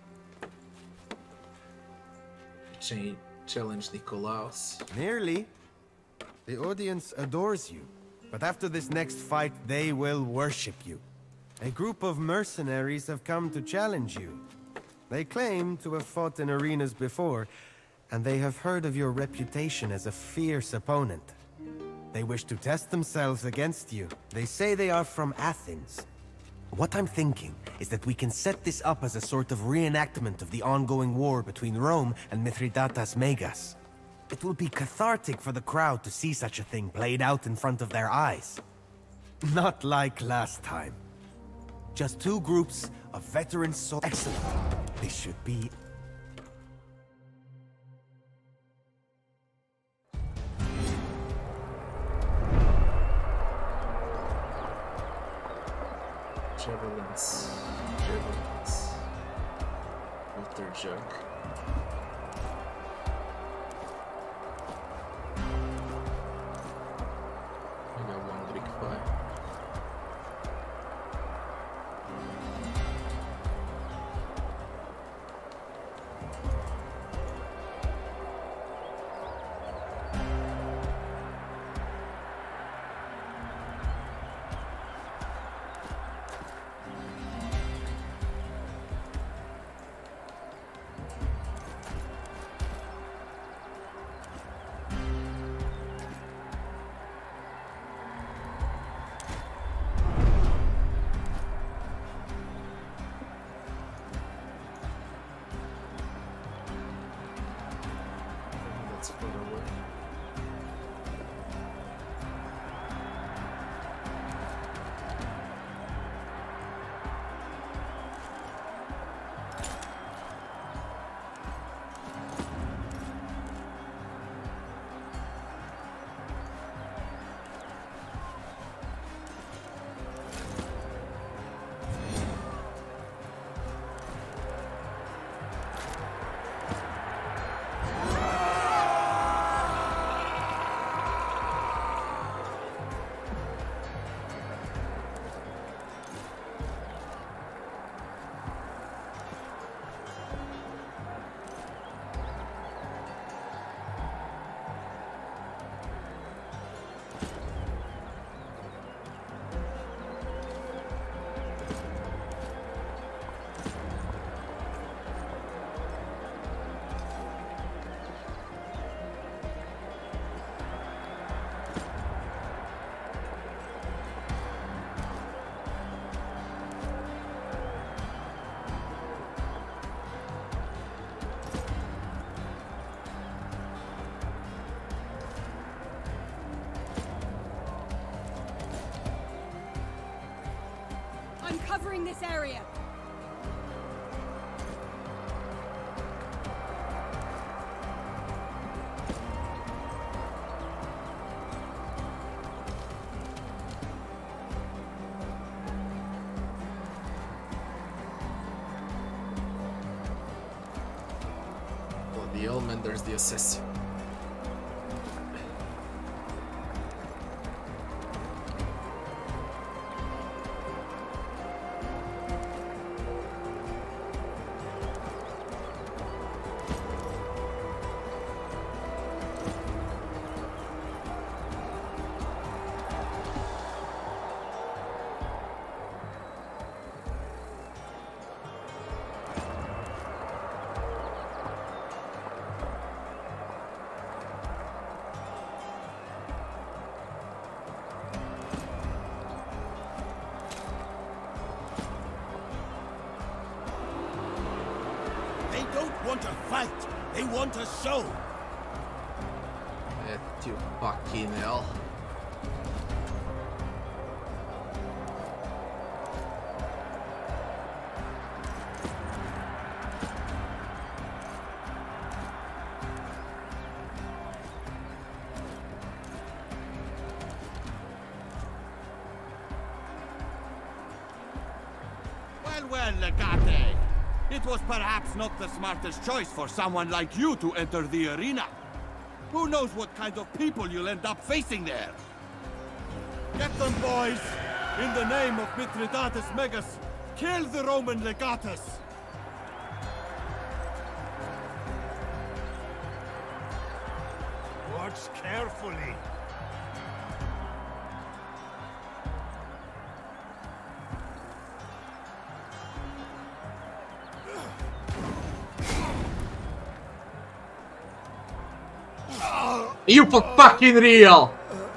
Ch challenge Nikolaos. Nearly. The audience adores you. But after this next fight, they will worship you. A group of mercenaries have come to challenge you. They claim to have fought in arenas before, and they have heard of your reputation as a fierce opponent. They wish to test themselves against you. They say they are from Athens. What I'm thinking is that we can set this up as a sort of reenactment of the ongoing war between Rome and Mithridates Megas. It will be cathartic for the crowd to see such a thing played out in front of their eyes. Not like last time. Just two groups of veteran soldiers. Excellent. This should be... Javelins. Javelins. Water jug. I got one Greek fire. I'm covering this area. Well, the element, there's the assassin. Want to fight, they want a show. That you fucking hell. Well, well, Legate. It was perhaps not the smartest choice for someone like you to enter the arena. Who knows what kind of people you'll end up facing there? Get them, boys! In the name of Mithridates Megas, kill the Roman Legatus! Watch carefully. You for fucking real!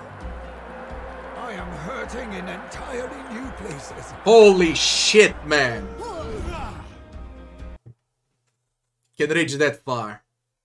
I am hurting in entirely new places. Holy shit, man! Can reach that far.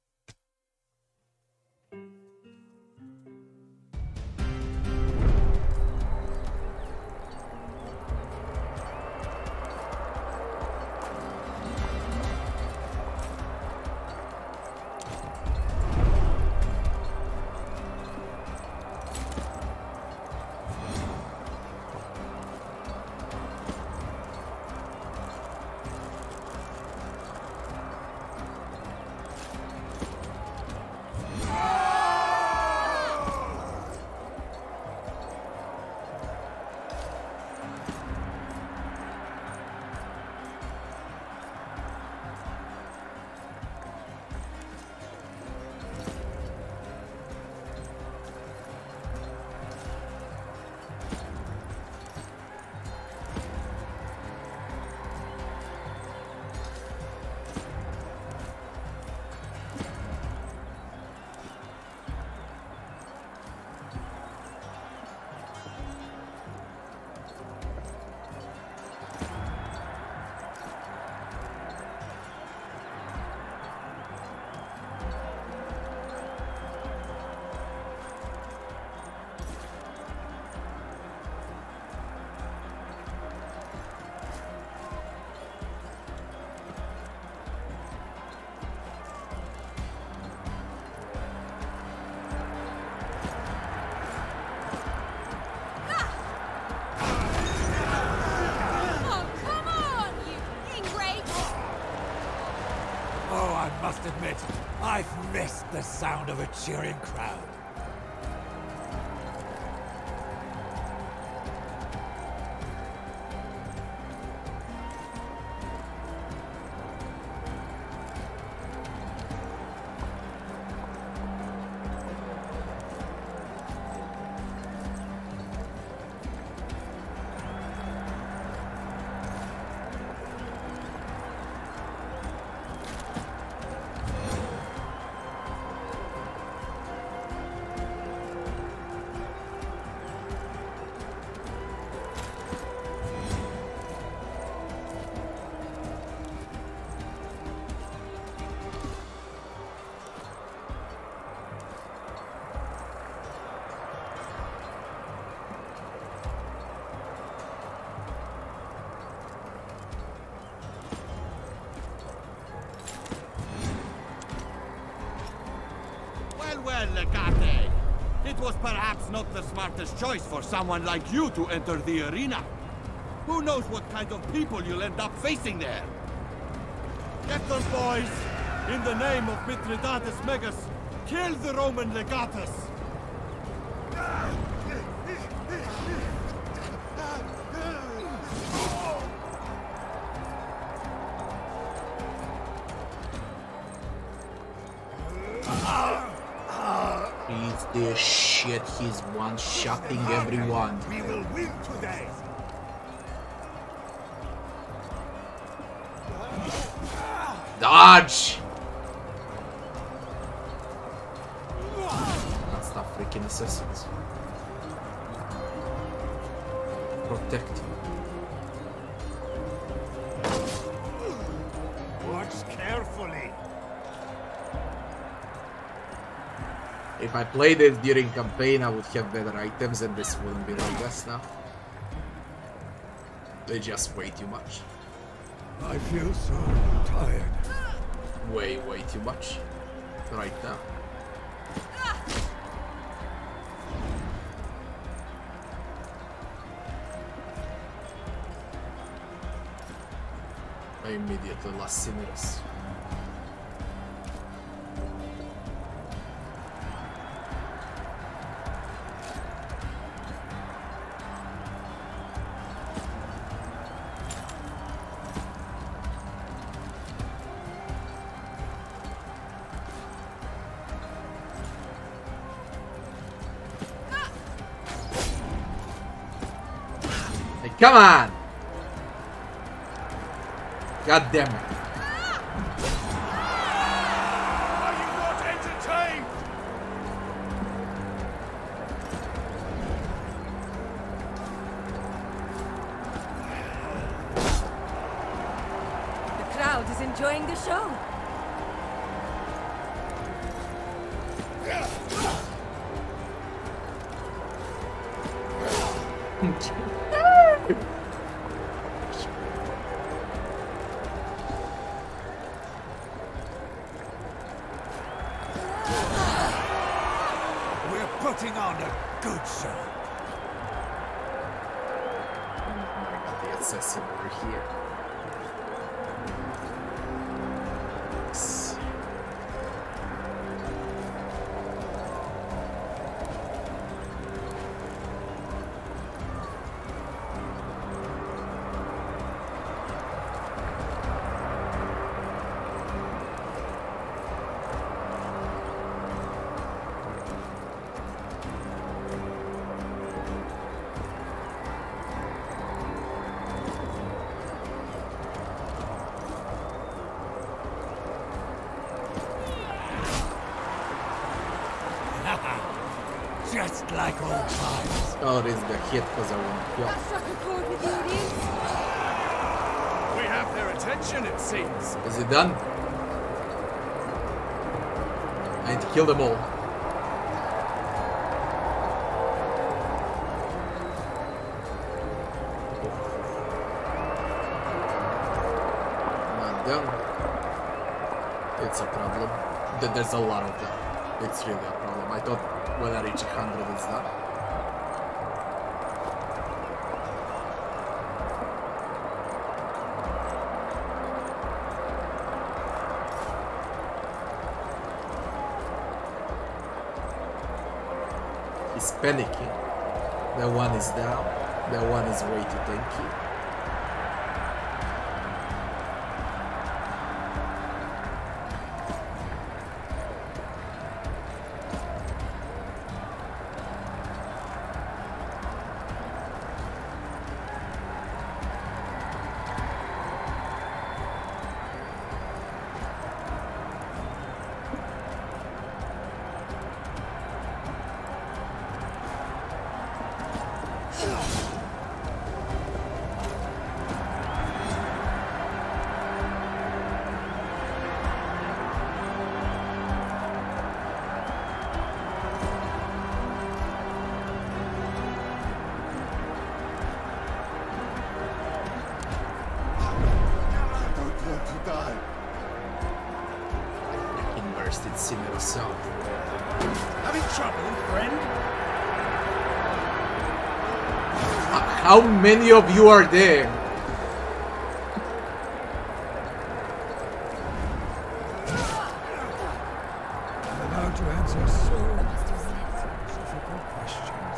I must admit, I've missed the sound of a cheering crowd. Well, Legate. It was perhaps not the smartest choice for someone like you to enter the arena. Who knows what kind of people you'll end up facing there? Get them, boys! In the name of Mithridates Megas, kill the Roman Legatus! This shit, he's one-shotting everyone. We will win today. Dodge! That's not freaking assassins. Protect. Watch carefully. If I played it during campaign, I would have better items and this wouldn't be like this now. They just way too much. I feel so tired. Way, way too much. Right now. I immediately lost Cineros. Come on! God damn it. Are you not entertained? The crowd is enjoying the show. Putting on a good show. I got the assassin over here. Yes. Just like old times. Oh, this got hit because I want to kill. That struck a chord with the audience. We have their attention, it seems. Is it done? I need to kill them all. Not done. It's a problem. Th- There's a lot of them. It's really a problem. I thought when I reach a hundred it's done. He's panicking. That one is down. That one is way too tanky. Inversed Cineros South. Having trouble, friend? How many of you are there? I'm about to answer so difficult questions.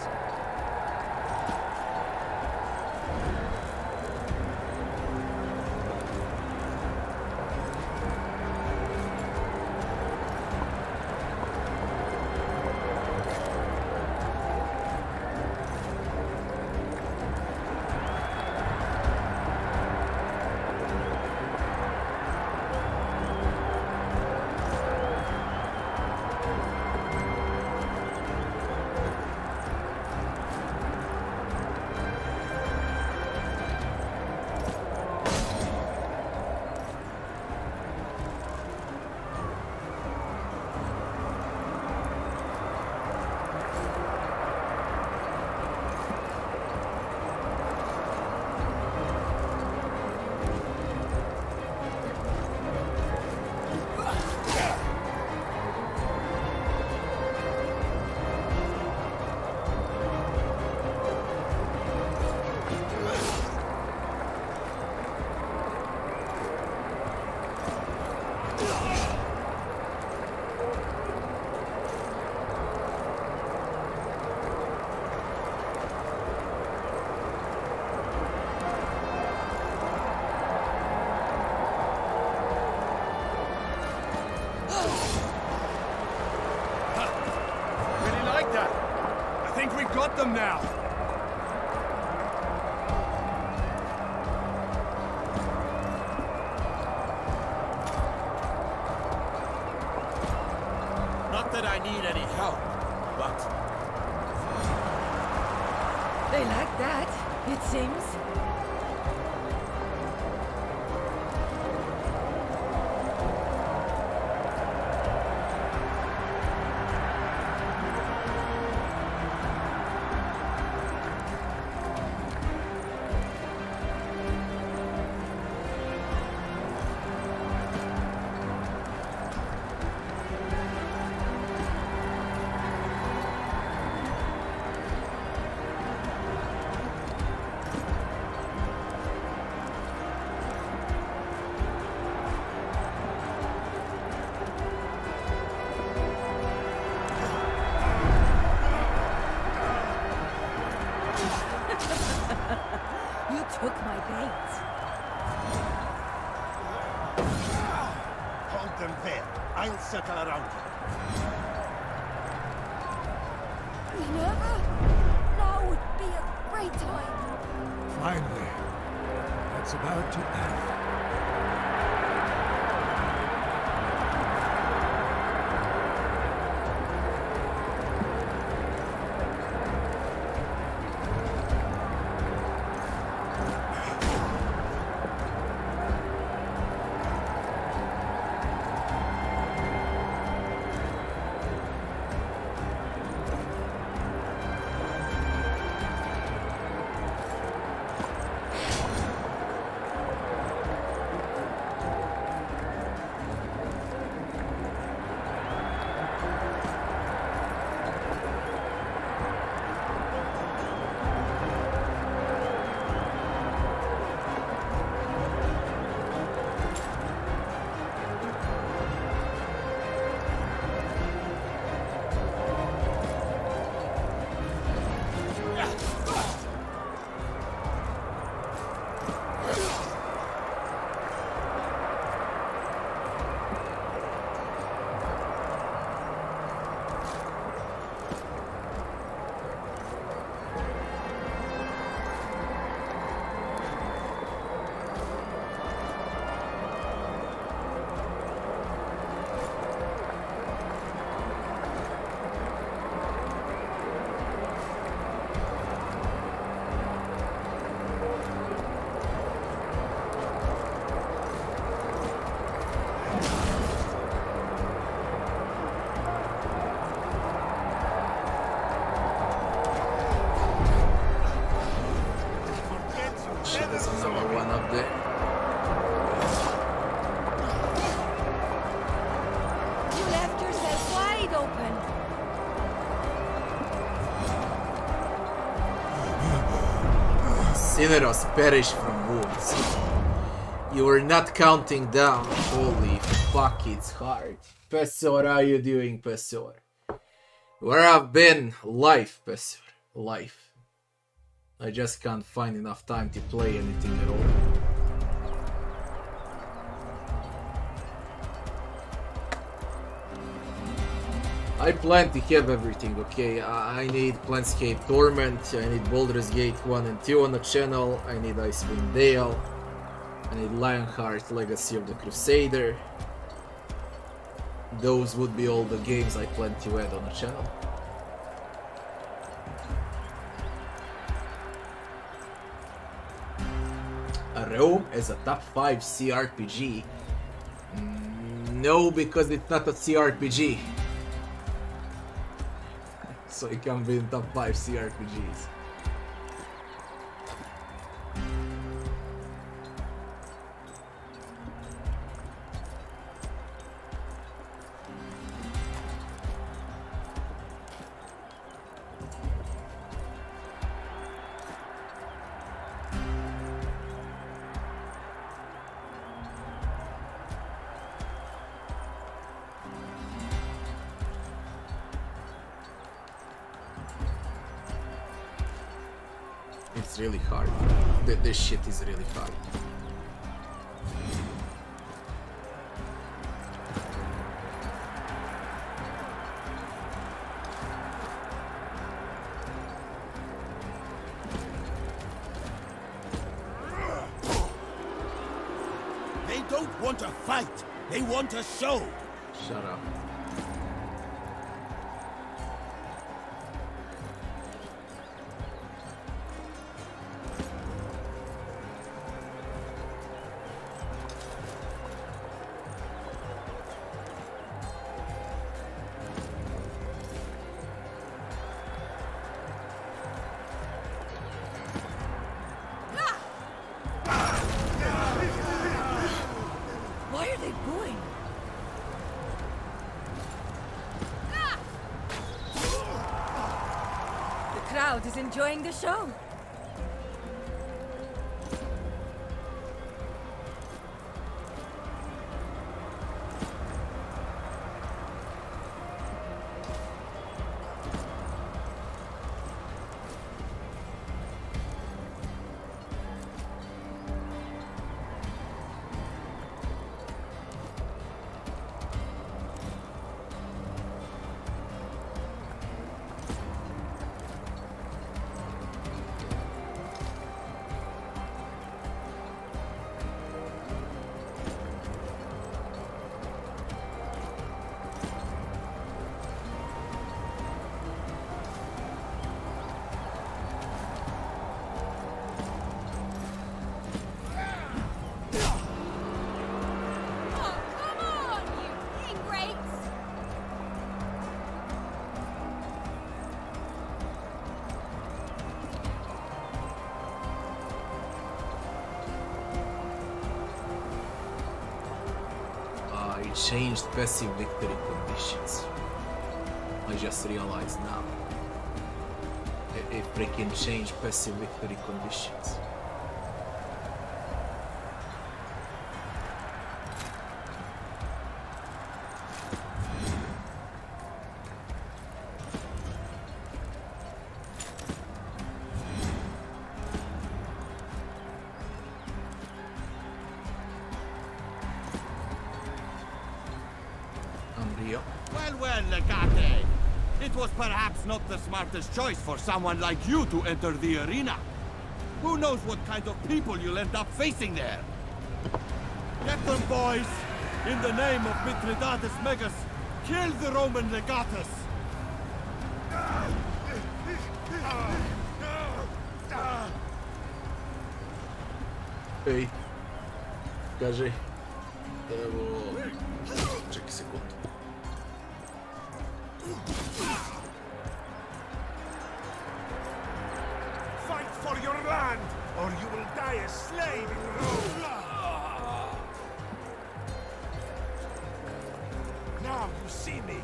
like that, it seems. Took my bait. Hold them there. I'll circle around you. Minerva? Now would be a great time. Finally. That's about to end. There's another one up there. You left yourself wide open. Cineros perish from wounds. You were not counting down. Holy fuck, it's hard. Pesor, what are you doing, Pesor? Where I've been? Life, Pesor. Life. I just can't find enough time to play anything at all. I plan to have everything, okay? I need Planescape Torment, I need Baldur's Gate one and two on the channel, I need Icewind Dale, I need Lionheart, Legacy of the Crusader. Those would be all the games I plan to add on the channel. Rome as a top five C R P G? No, because it's not a C R P G. So it can be in top five C R P Gs. It's really hard. Th this shit is really hard. They don't want a fight. They want a show. Shut up. is enjoying the show. Changed passive victory conditions. I just realized now. It freaking changed passive victory conditions. Well, well, Legate. It was perhaps not the smartest choice for someone like you to enter the arena. Who knows what kind of people you'll end up facing there? Get them, boys! In the name of Mithridates Megas, kill the Roman Legatus! Ej, кажи. Evo... Čekaj sekundu. Fight for your land, or you will die a slave in Rome! Now you see me!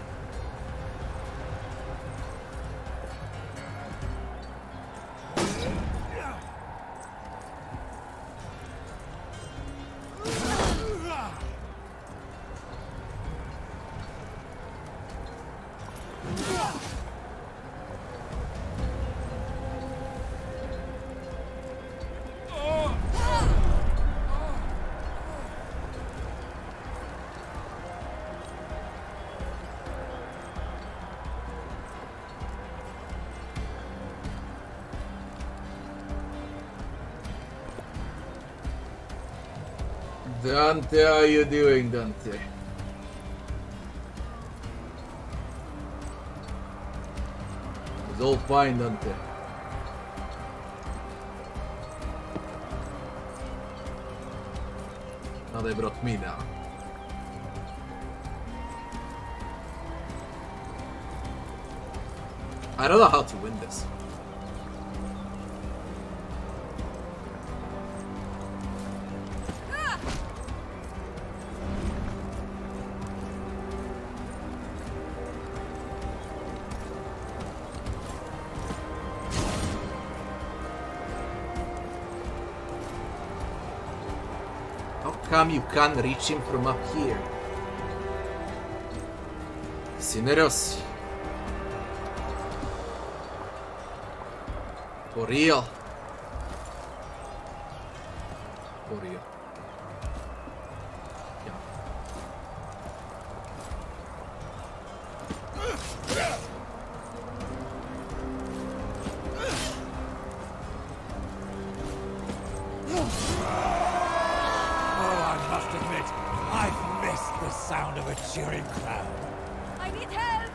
Dante, how are you doing, Dante? It's all fine, Dante. Now they brought me down. I don't know how to win this. Come, you can't reach him from up here. Cineros. For real. For real. Yeah. Sound of a cheering crowd. I need help!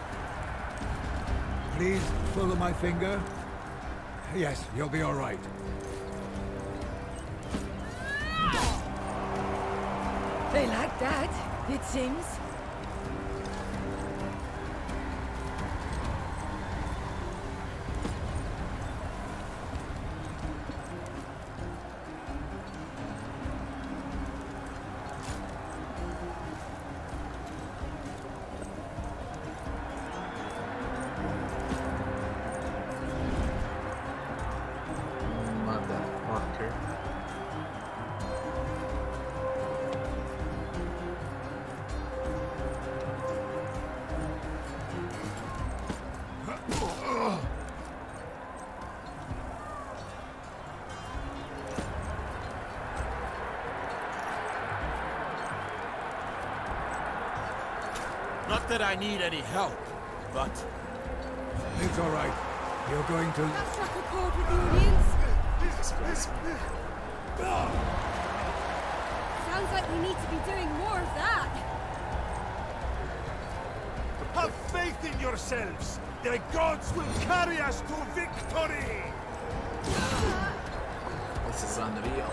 Please follow my finger. Yes, you'll be all right. They like that, it seems. Not that I need any help, but... It's all right. You're going to... That struck a chord with the audience. Sounds like we need to be doing more of that. Have faith in yourselves. The gods will carry us to victory. This is unreal.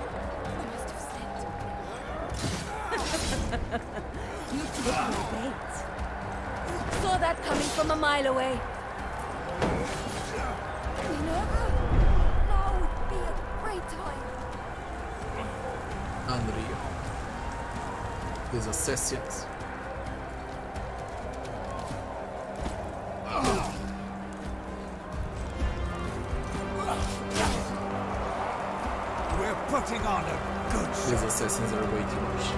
You took your bait. Saw that coming from a mile away. Minerva? Now would be a great time. Unreal. These assassins. We're putting on a good show. These assassins are way too much.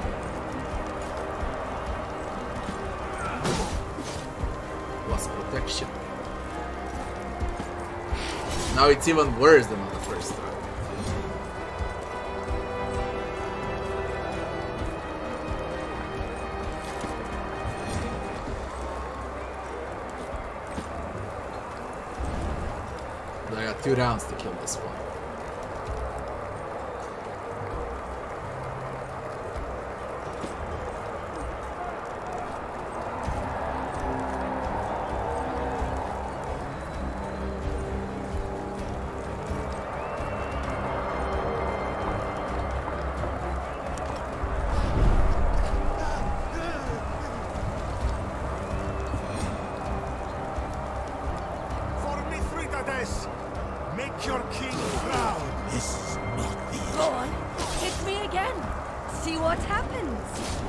Plus protection. Now it's even worse than on the first time. I got two rounds to kill this one. Make your king proud. This is not the end. Go on, hit me again. See what happens.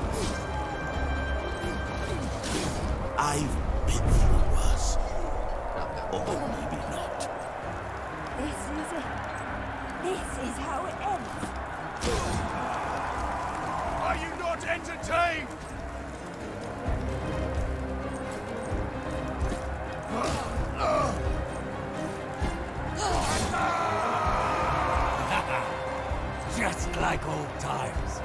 I've been through worse. Or maybe not. This is it. This is how it ends. Are you not entertained? Just like old times.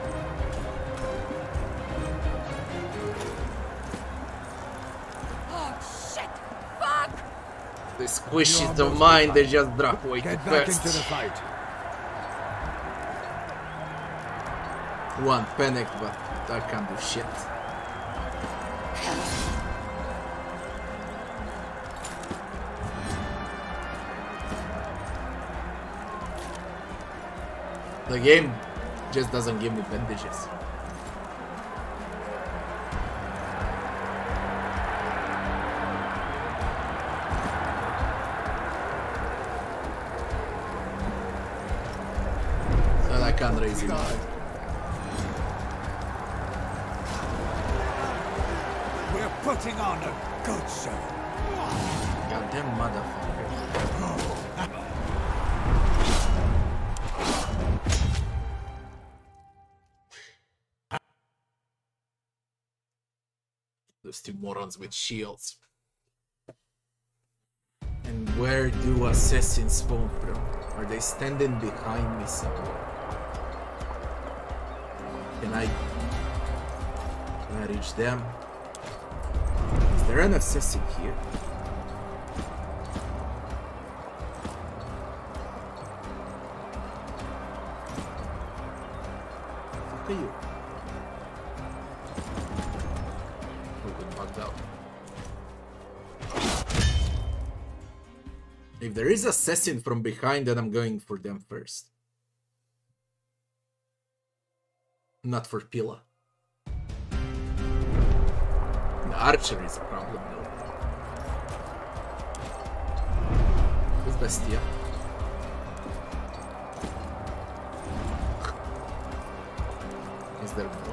Oh shit! Fuck! The squishies of mine, they just drop way too Get back fast. into the fight. One panicked, but I can't do shit. The game just doesn't give me bandages. And I can't raise it. We're putting on a good show. Goddamn motherfucker. Those two morons with shields. And where do assassins spawn from? Are they standing behind me somewhere? Can I... Can I reach them? Is there an assassin here? Fuck are you? Out. If there is assassin from behind, then I'm going for them first. Not for Pila. The archer is a problem though. Who's Bestia? Is there more?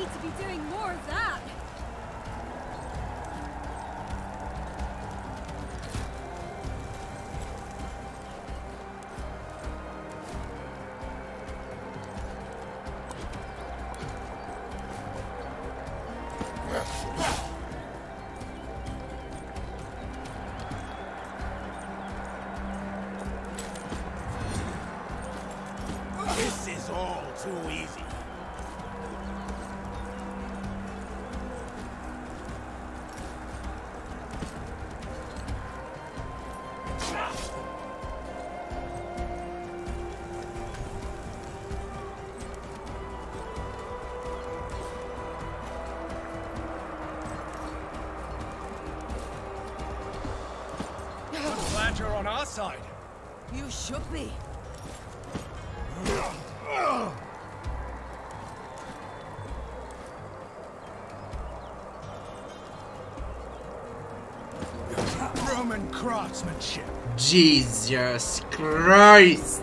need to be doing more of that. This is all too easy. Glad you're on our side. You should be. Roman craftsmanship. Jesus Christ!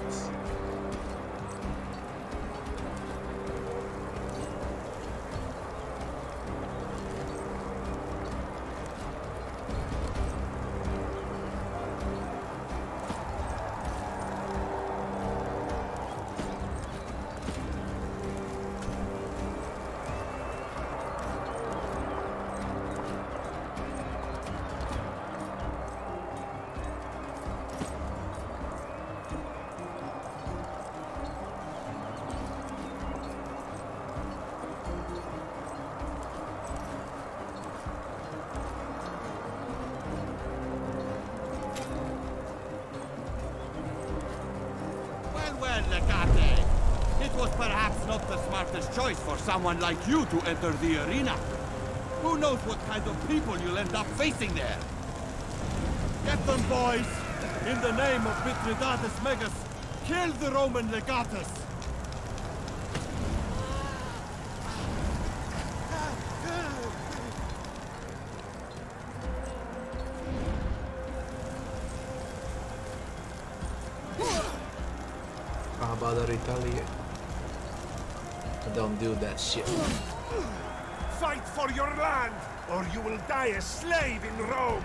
Well, Legate, it was perhaps not the smartest choice for someone like you to enter the arena. Who knows what kind of people you'll end up facing there? Get them, boys! In the name of Mithridates Megas, kill the Roman Legatus! How about a retaliate? Don't do that shit. Fight for your land, or you will die a slave in Rome.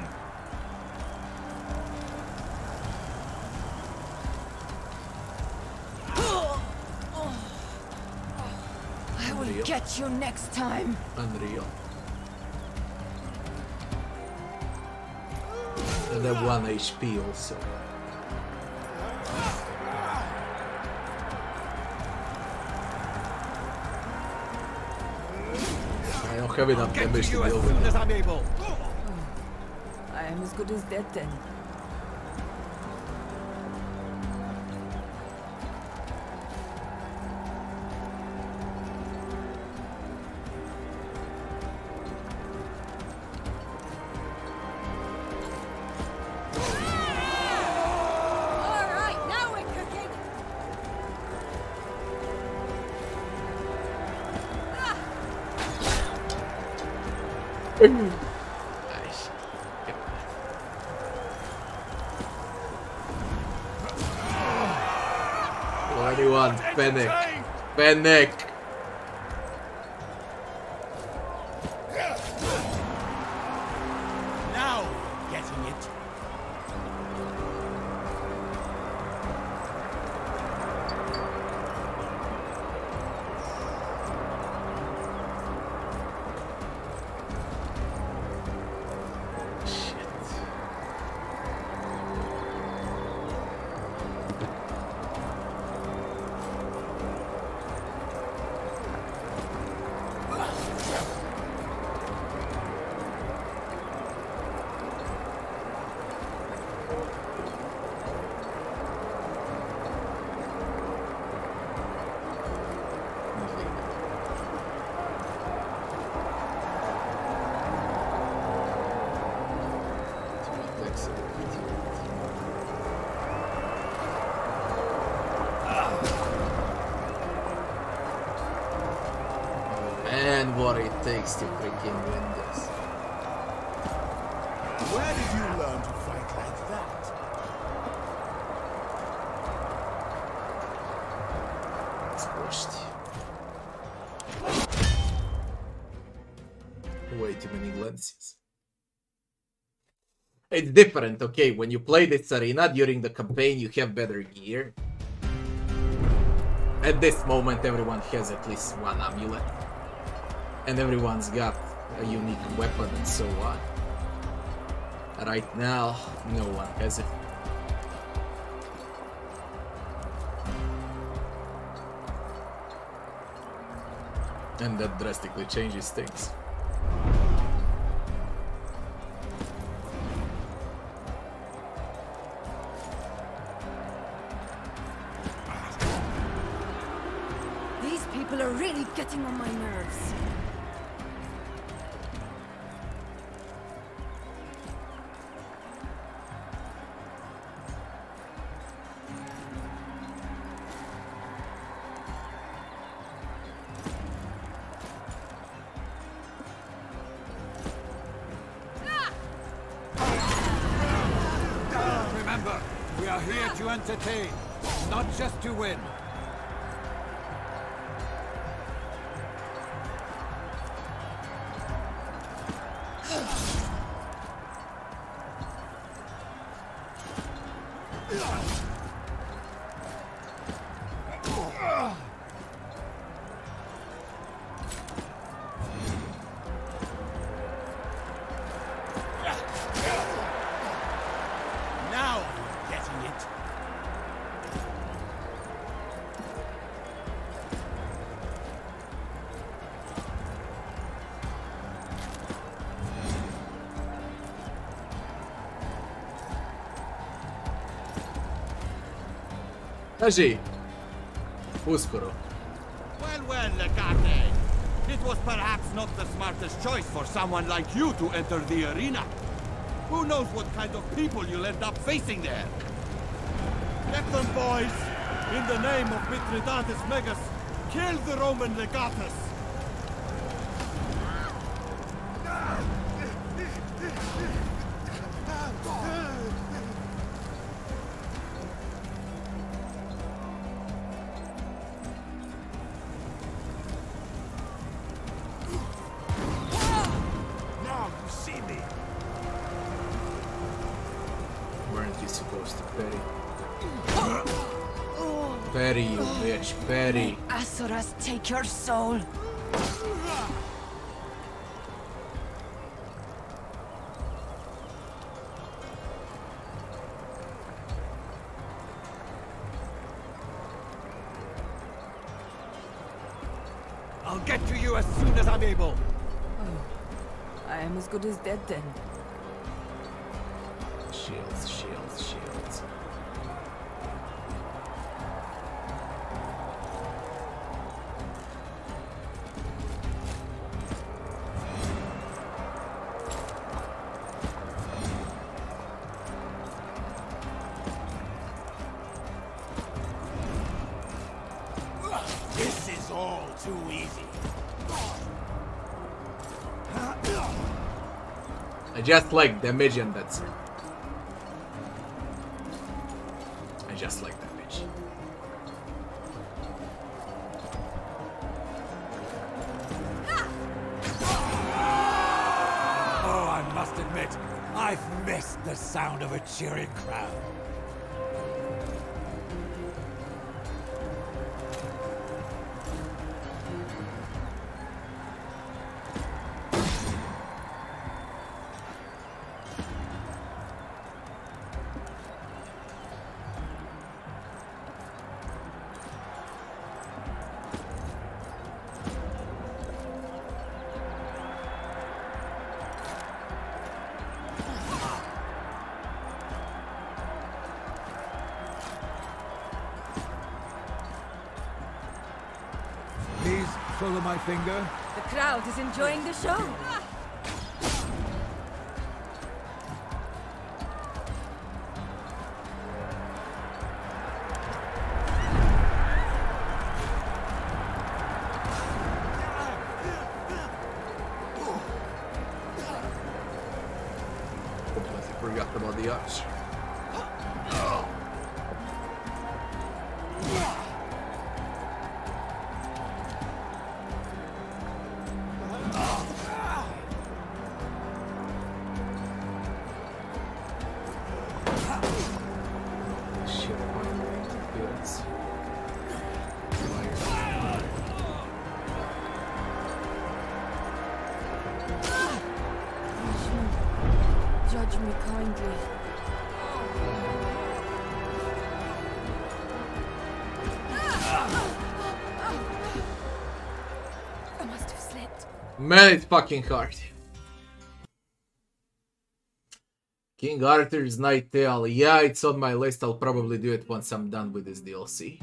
I will Unreal. get you next time. Unreal. And then one H P also. I don't have enough damage to deal with it. I'm able. I am as good as dead then. All right, now we're cooking. Nice. Twenty-one. Panic. Panic. Now, getting it. And what it takes to freaking win this. Where did you learn to fight like that? It's pushed. Way too many glances. It's different, okay? When you play this arena during the campaign, you have better gear. At this moment, everyone has at least one amulet. And everyone's got a unique weapon and so on. Right now, no one has it. And that drastically changes things. These people are really getting on my nerves. Remember, we are here to entertain, not just to win. Now you're getting it. Kaži, uskoro. Well, well, Legate. It was perhaps not the smartest choice for someone like you to enter the arena. Who knows what kind of people you'll end up facing there? Get them, boys! In the name of Mithridates Megas, kill the Roman Legatus! Now you see me. Weren't you supposed to parry? Parry, you bitch, parry. Asuras, take your soul. I'll get to you as soon as I'm able. I am as good as dead then. Shields, shields, shields. This is all too easy. I just like damage and that's it. I just like damage. Oh, I must admit, I've missed the sound of a cheering crowd. Please follow my finger. The crowd is enjoying the show. Completely forgot about the arch. treating me kindly. I must have slipped. Man, it's fucking hard. King Arthur's Night Tale. Yeah, it's on my list. I'll probably do it once I'm done with this D L C.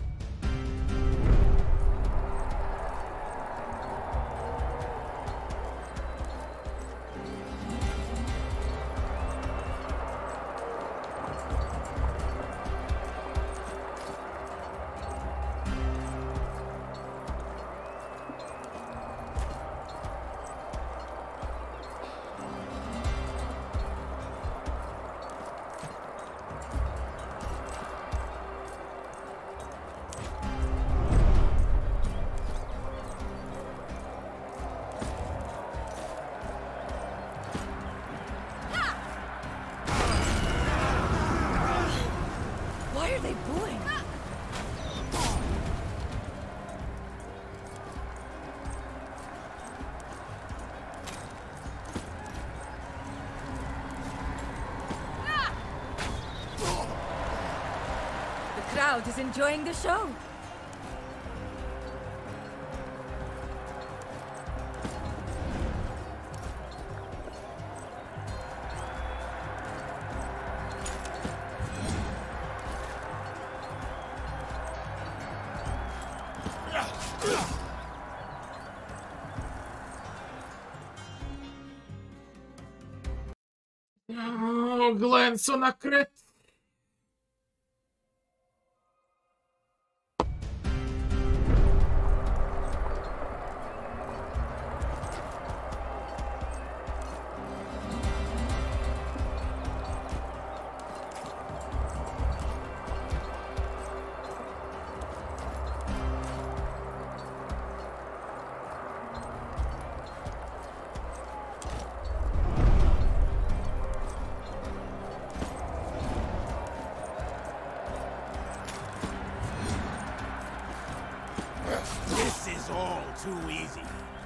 Crowd is enjoying the show. Oh, glance on a crit. Too easy.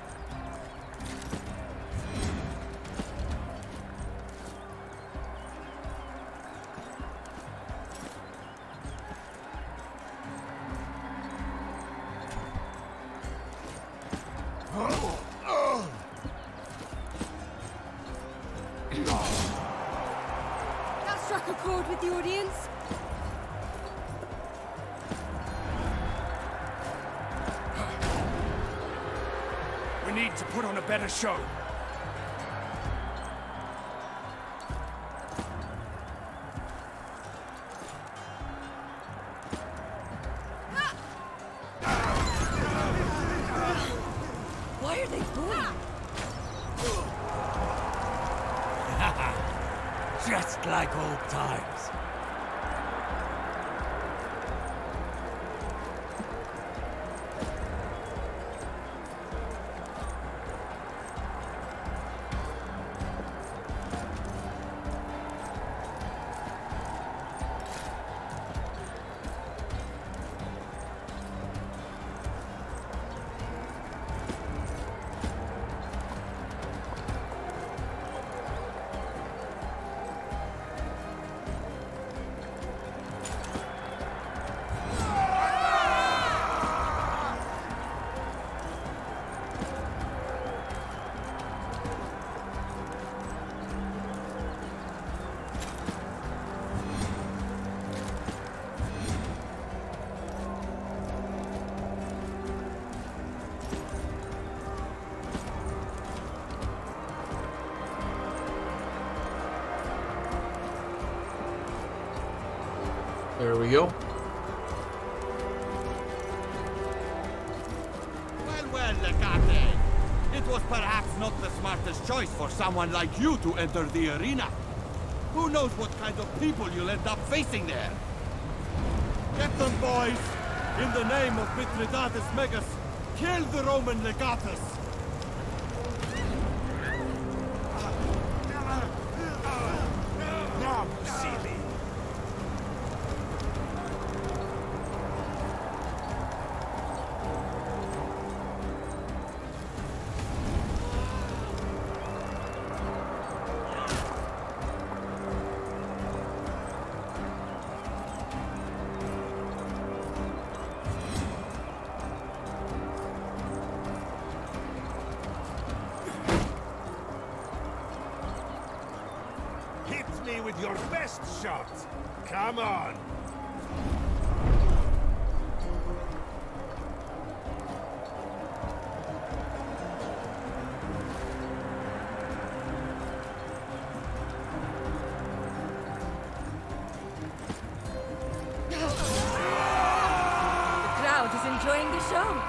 That struck a chord with the audience. We need to put on a better show. Why are they booing? Just like old times. There we go. Well, well, Legate. It was perhaps not the smartest choice for someone like you to enter the arena. Who knows what kind of people you'll end up facing there? Get them, boys! In the name of Mithridates Megas, kill the Roman Legatus! Now, silly. with your best shot. Come on. The crowd is enjoying the show.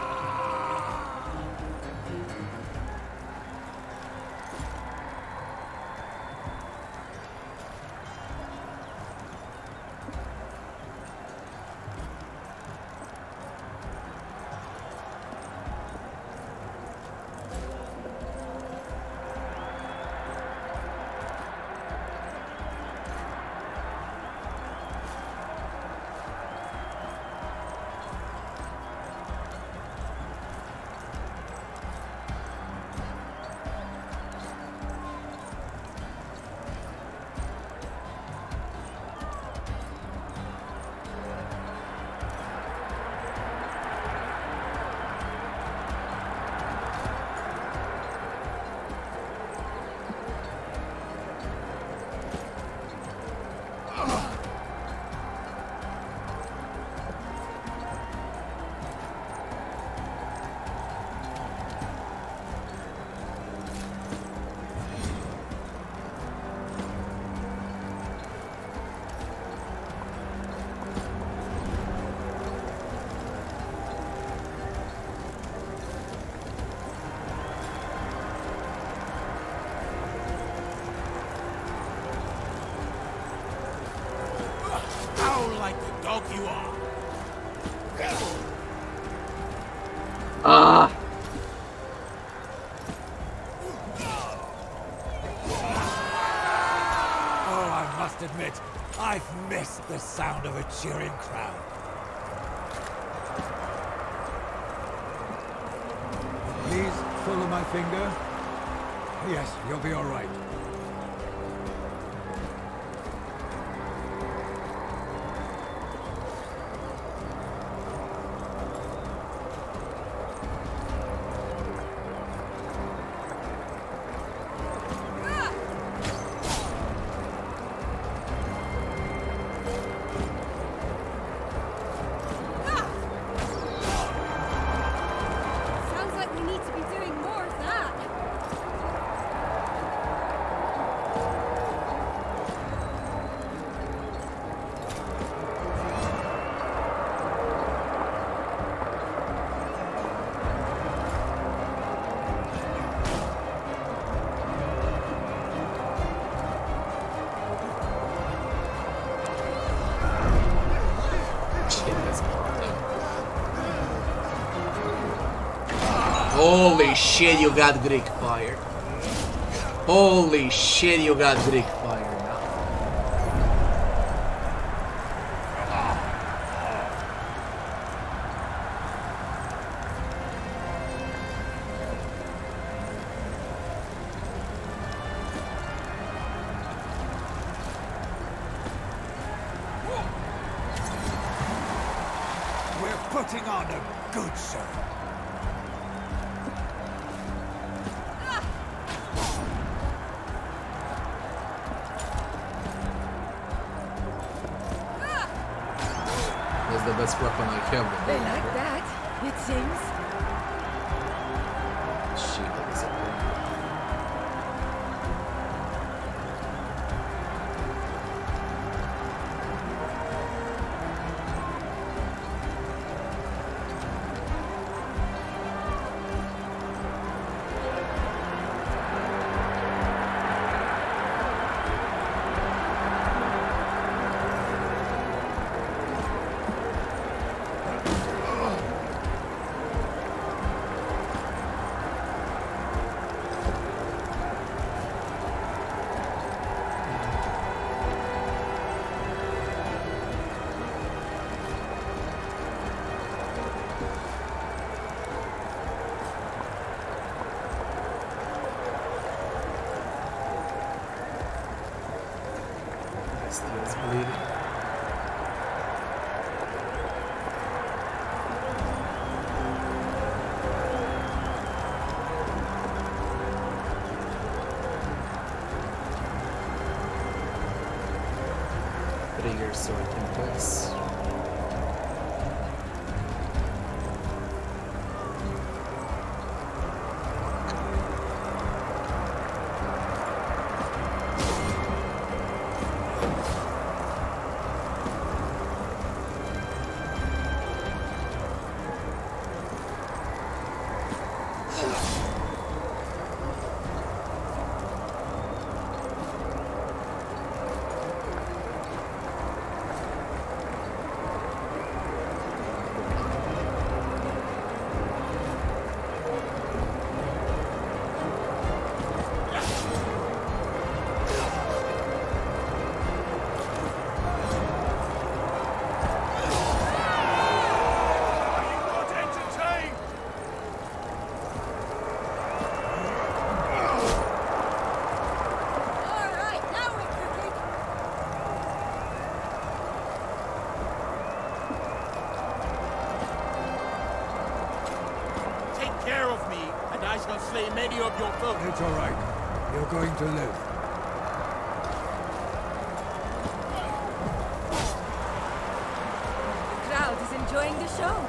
Dog you are. Ah! Oh, I must admit, I've missed the sound of a cheering crowd. Please follow my finger. Yes, you'll be all right. Holy shit, you got Greek fire. Holy shit, you got Greek fire now. We're putting on a good show. That's the best weapon I have. They like that, it seems. Shit, that is a Steel's bleeding. bigger so I can pass. Many of your folk. It's all right. You're going to live. The crowd is enjoying the show.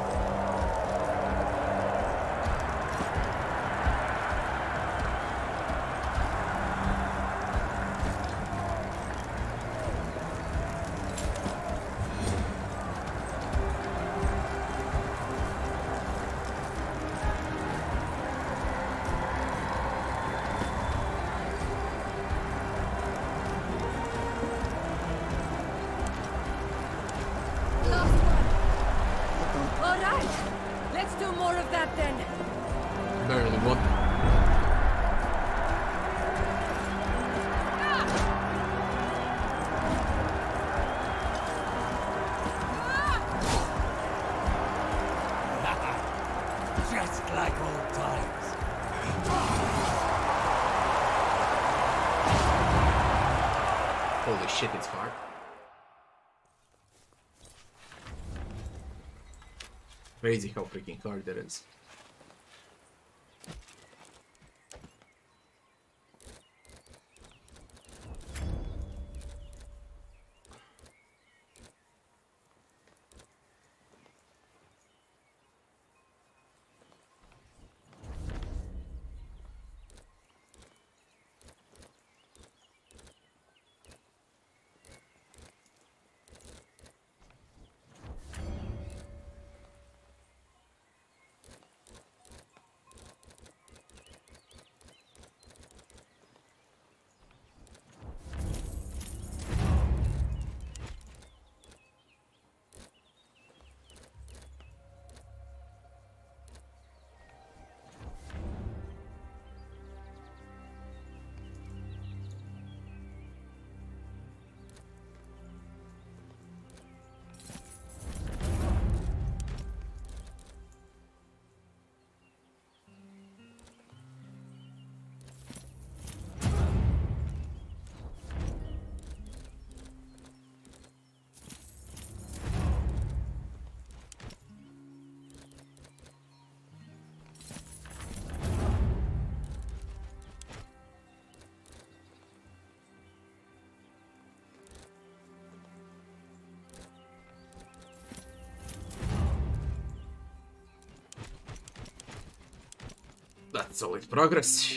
Holy shit, it's hard. Crazy how freaking hard that is. That's solid progress.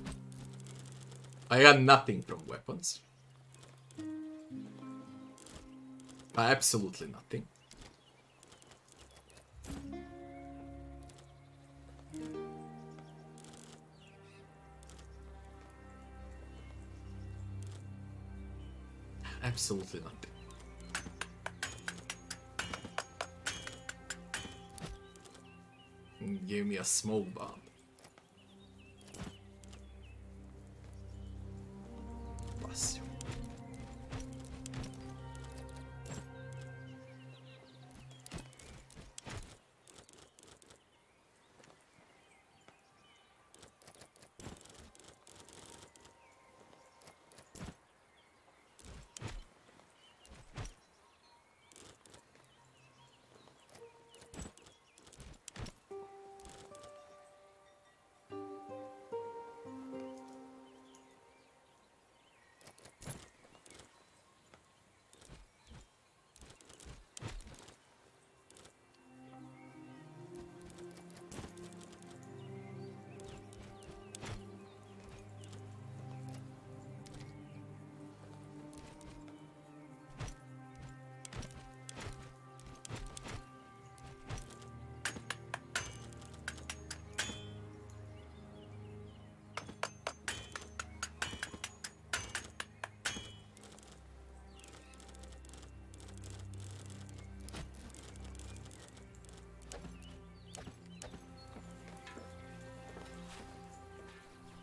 I got nothing from weapons. Absolutely nothing. Absolutely nothing. Give me a smoke bomb. Plus.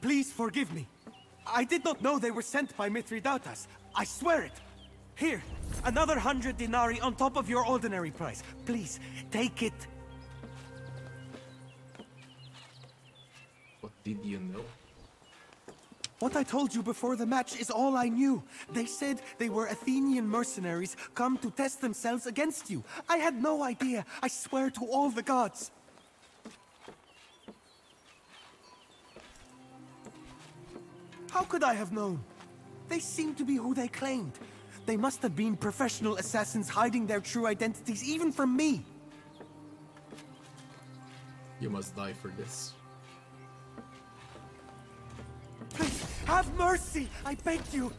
Please forgive me. I did not know they were sent by Mithridates. I swear it. Here, another hundred denarii on top of your ordinary price. Please, take it. What did you know? What I told you before the match is all I knew. They said they were Athenian mercenaries come to test themselves against you. I had no idea. I swear to all the gods. How could I have known? They seemed to be who they claimed. They must have been professional assassins hiding their true identities even from me. You must die for this. Please, have mercy! I beg you!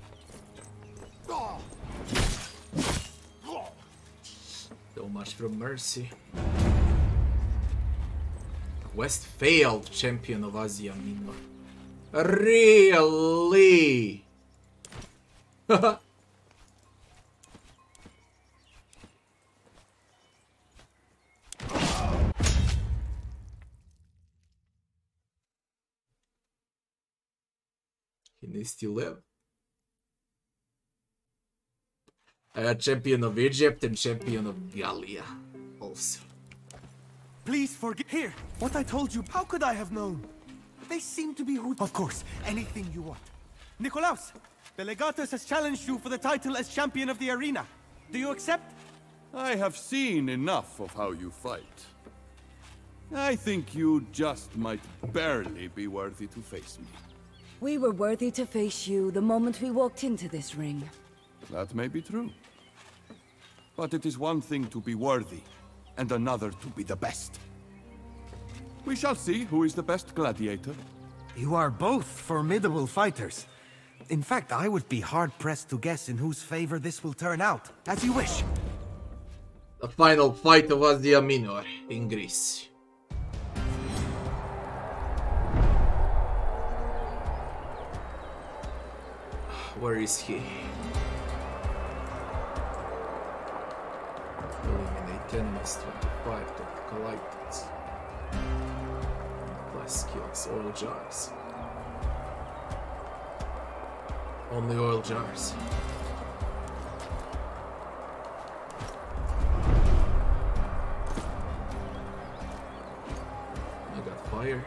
So much for mercy. Quest failed, champion of Asia Minor. Really? He needs to live. I got champion of Egypt and champion of Gallia also. Please forgive. Here, what I told you, how could I have known? They seem to be who... Of course, anything you want. Nikolaos, the Legatus has challenged you for the title as champion of the arena. Do you accept? I have seen enough of how you fight. I think you just might barely be worthy to face me. We were worthy to face you the moment we walked into this ring. That may be true. But it is one thing to be worthy, and another to be the best. We shall see who is the best gladiator. You are both formidable fighters. In fact, I would be hard-pressed to guess in whose favor this will turn out. As you wish. The final fight of Asia Minor in Greece. Where is he? Eliminate enemies twenty-five to collectors. Plus skills, oil jars. Only oil jars. I got fire.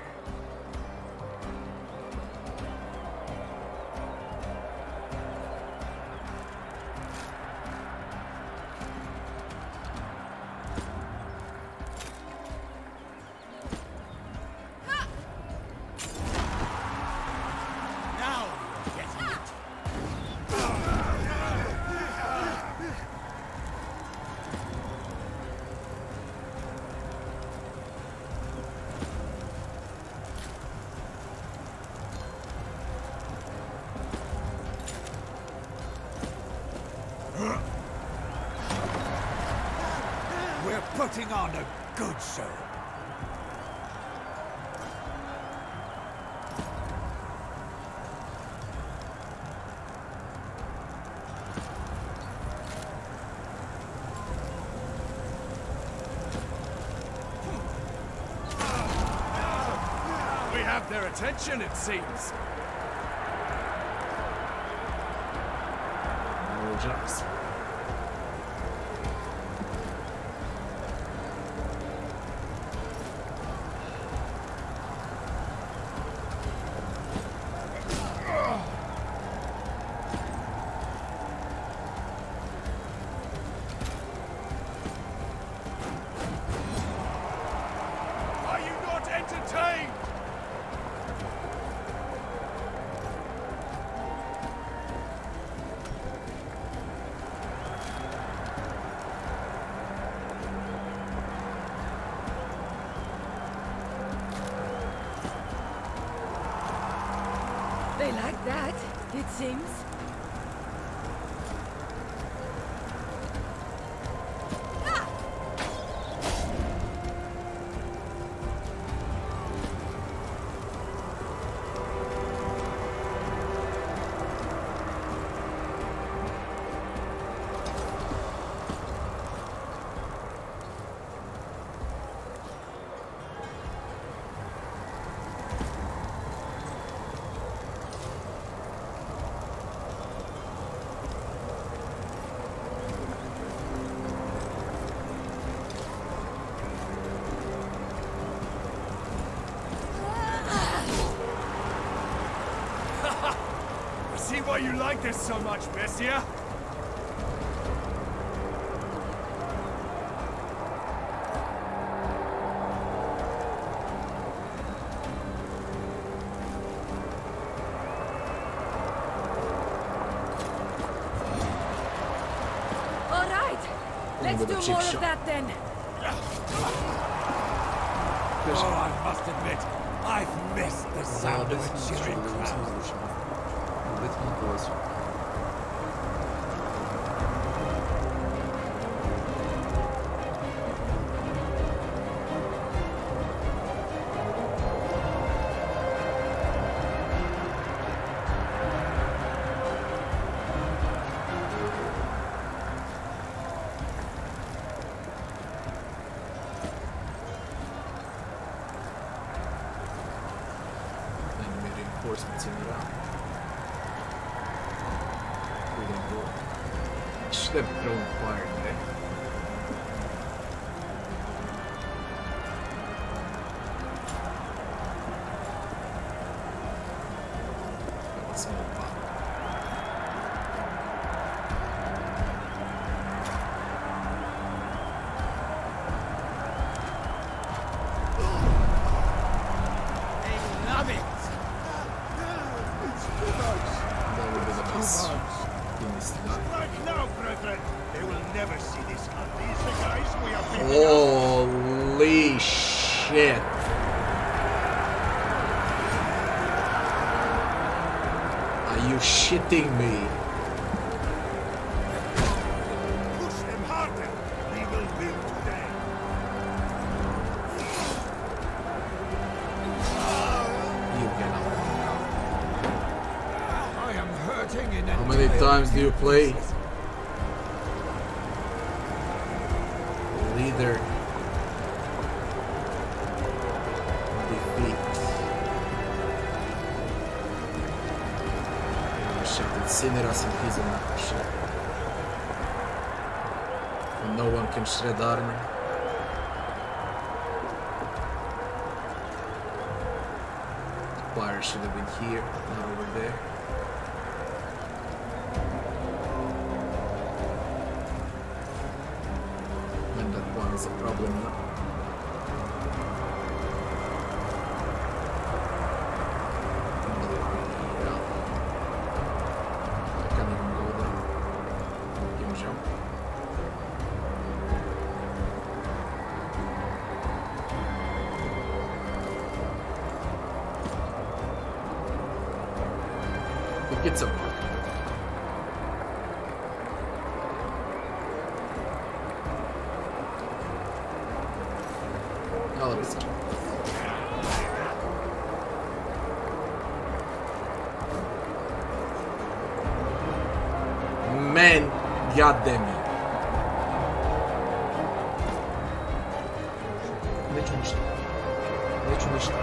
Putting on a good show. We have their attention, it seems. Oil jars. They like that, it seems. why you like this so much, Bessia? All right, let's do more of that then. Oh, I must admit, I've missed the sound of a cheering crowd. Reinforcements in around. We didn't do it. Should have thrown fire today. Got a small pot. Holy shit. Are you shitting me? Push them harder. We will win today. You get up. I am hurting in How many times do you play? Leader. Defeat. Shit, incineras and he's enough shit. When no one can shred armor. The fire should have been here, not over there. And that one is a problem now. Get some. Oh, let me see. Man, goddamn it. Neću ništa. Neću ništa.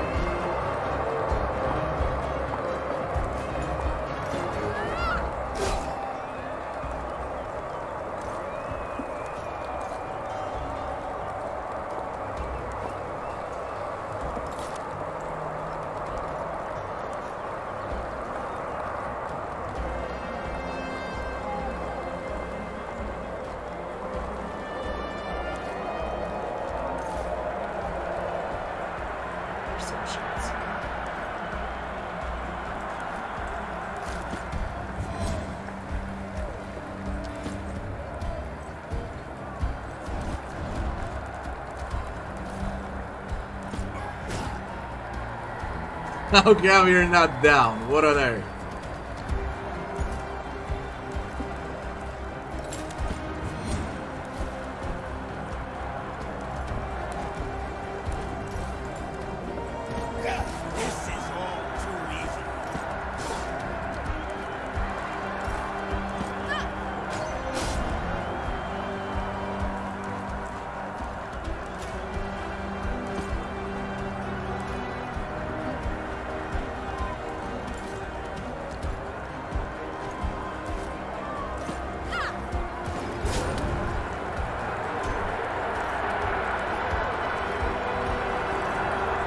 How come you're not down? What on earth?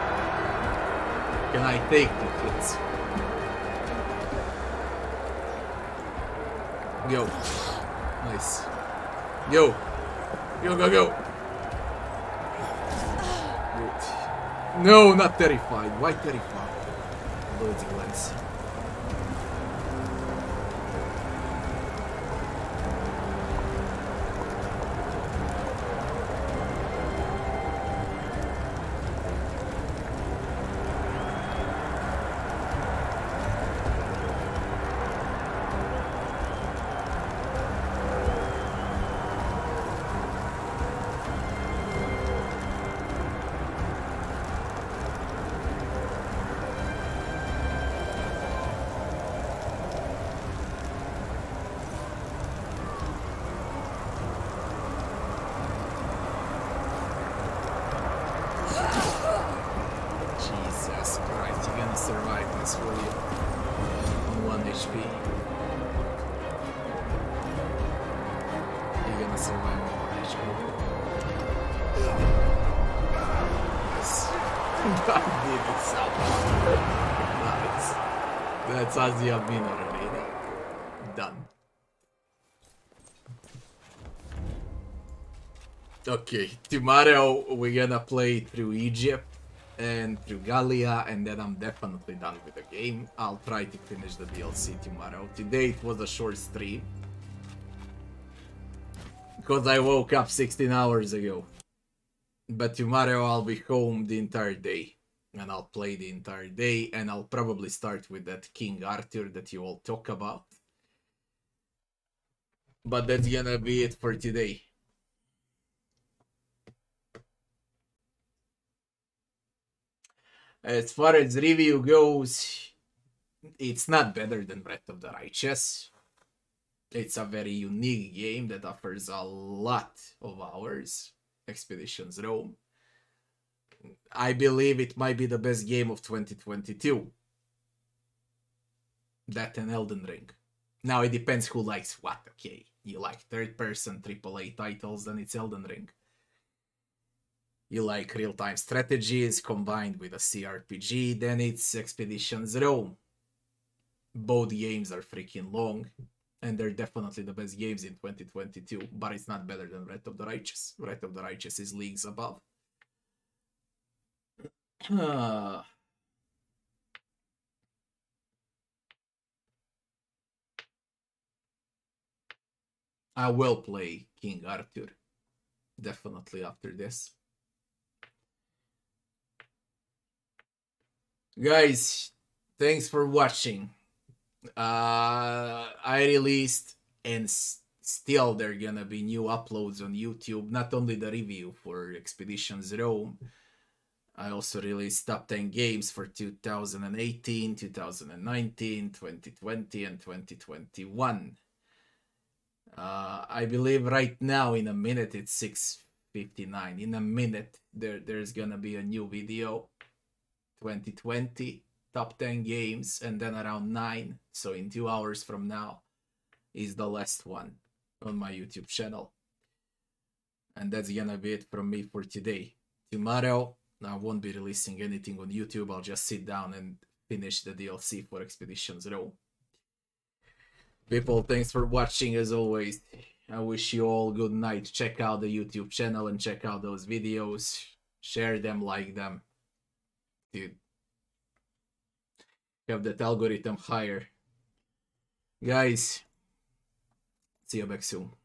Can I take the hits? Go. Nice. Go. Go, go, go. Good. No, not terrified. Why terrified? Loads of legs. That's as the admin already. Done. Okay, tomorrow we're gonna play through Egypt and through Gallia, and then I'm definitely done with the game. I'll try to finish the D L C tomorrow. Today it was a short stream because I woke up sixteen hours ago. But tomorrow I'll be home the entire day. And I'll play the entire day, and I'll probably start with that King Arthur that you all talk about. But that's gonna be it for today. As far as review goes, it's not better than Breath of the Righteous. It's a very unique game that offers a lot of hours. Expeditions Rome. I believe it might be the best game of twenty twenty-two. That and Elden Ring. Now it depends who likes what, okay? You like third-person triple A titles, then it's Elden Ring. You like real-time strategies combined with a C R P G, then it's Expeditions Rome. Both games are freaking long, and they're definitely the best games in twenty twenty-two, but it's not better than Breath of the Righteous. Breath of the Righteous is leagues above. Uh, I will play King Arthur definitely after this. Guys, thanks for watching. Uh, I released and still there gonna be new uploads on YouTube, not only the review for Expeditions Rome. I also released top ten games for two thousand eighteen, two thousand nineteen, twenty twenty, and twenty twenty-one. Uh, I believe right now, in a minute, it's six fifty-nine. In a minute, there there's gonna be a new video. twenty twenty, top ten games, and then around nine, so in two hours from now, is the last one on my YouTube channel. And that's gonna be it from me for today. Tomorrow, I won't be releasing anything on YouTube. I'll just sit down and finish the D L C for Expeditions Rome. People, thanks for watching as always. I wish you all good night. Check out the YouTube channel and check out those videos. Share them, like them. Dude. Have that algorithm higher. Guys, see you back soon.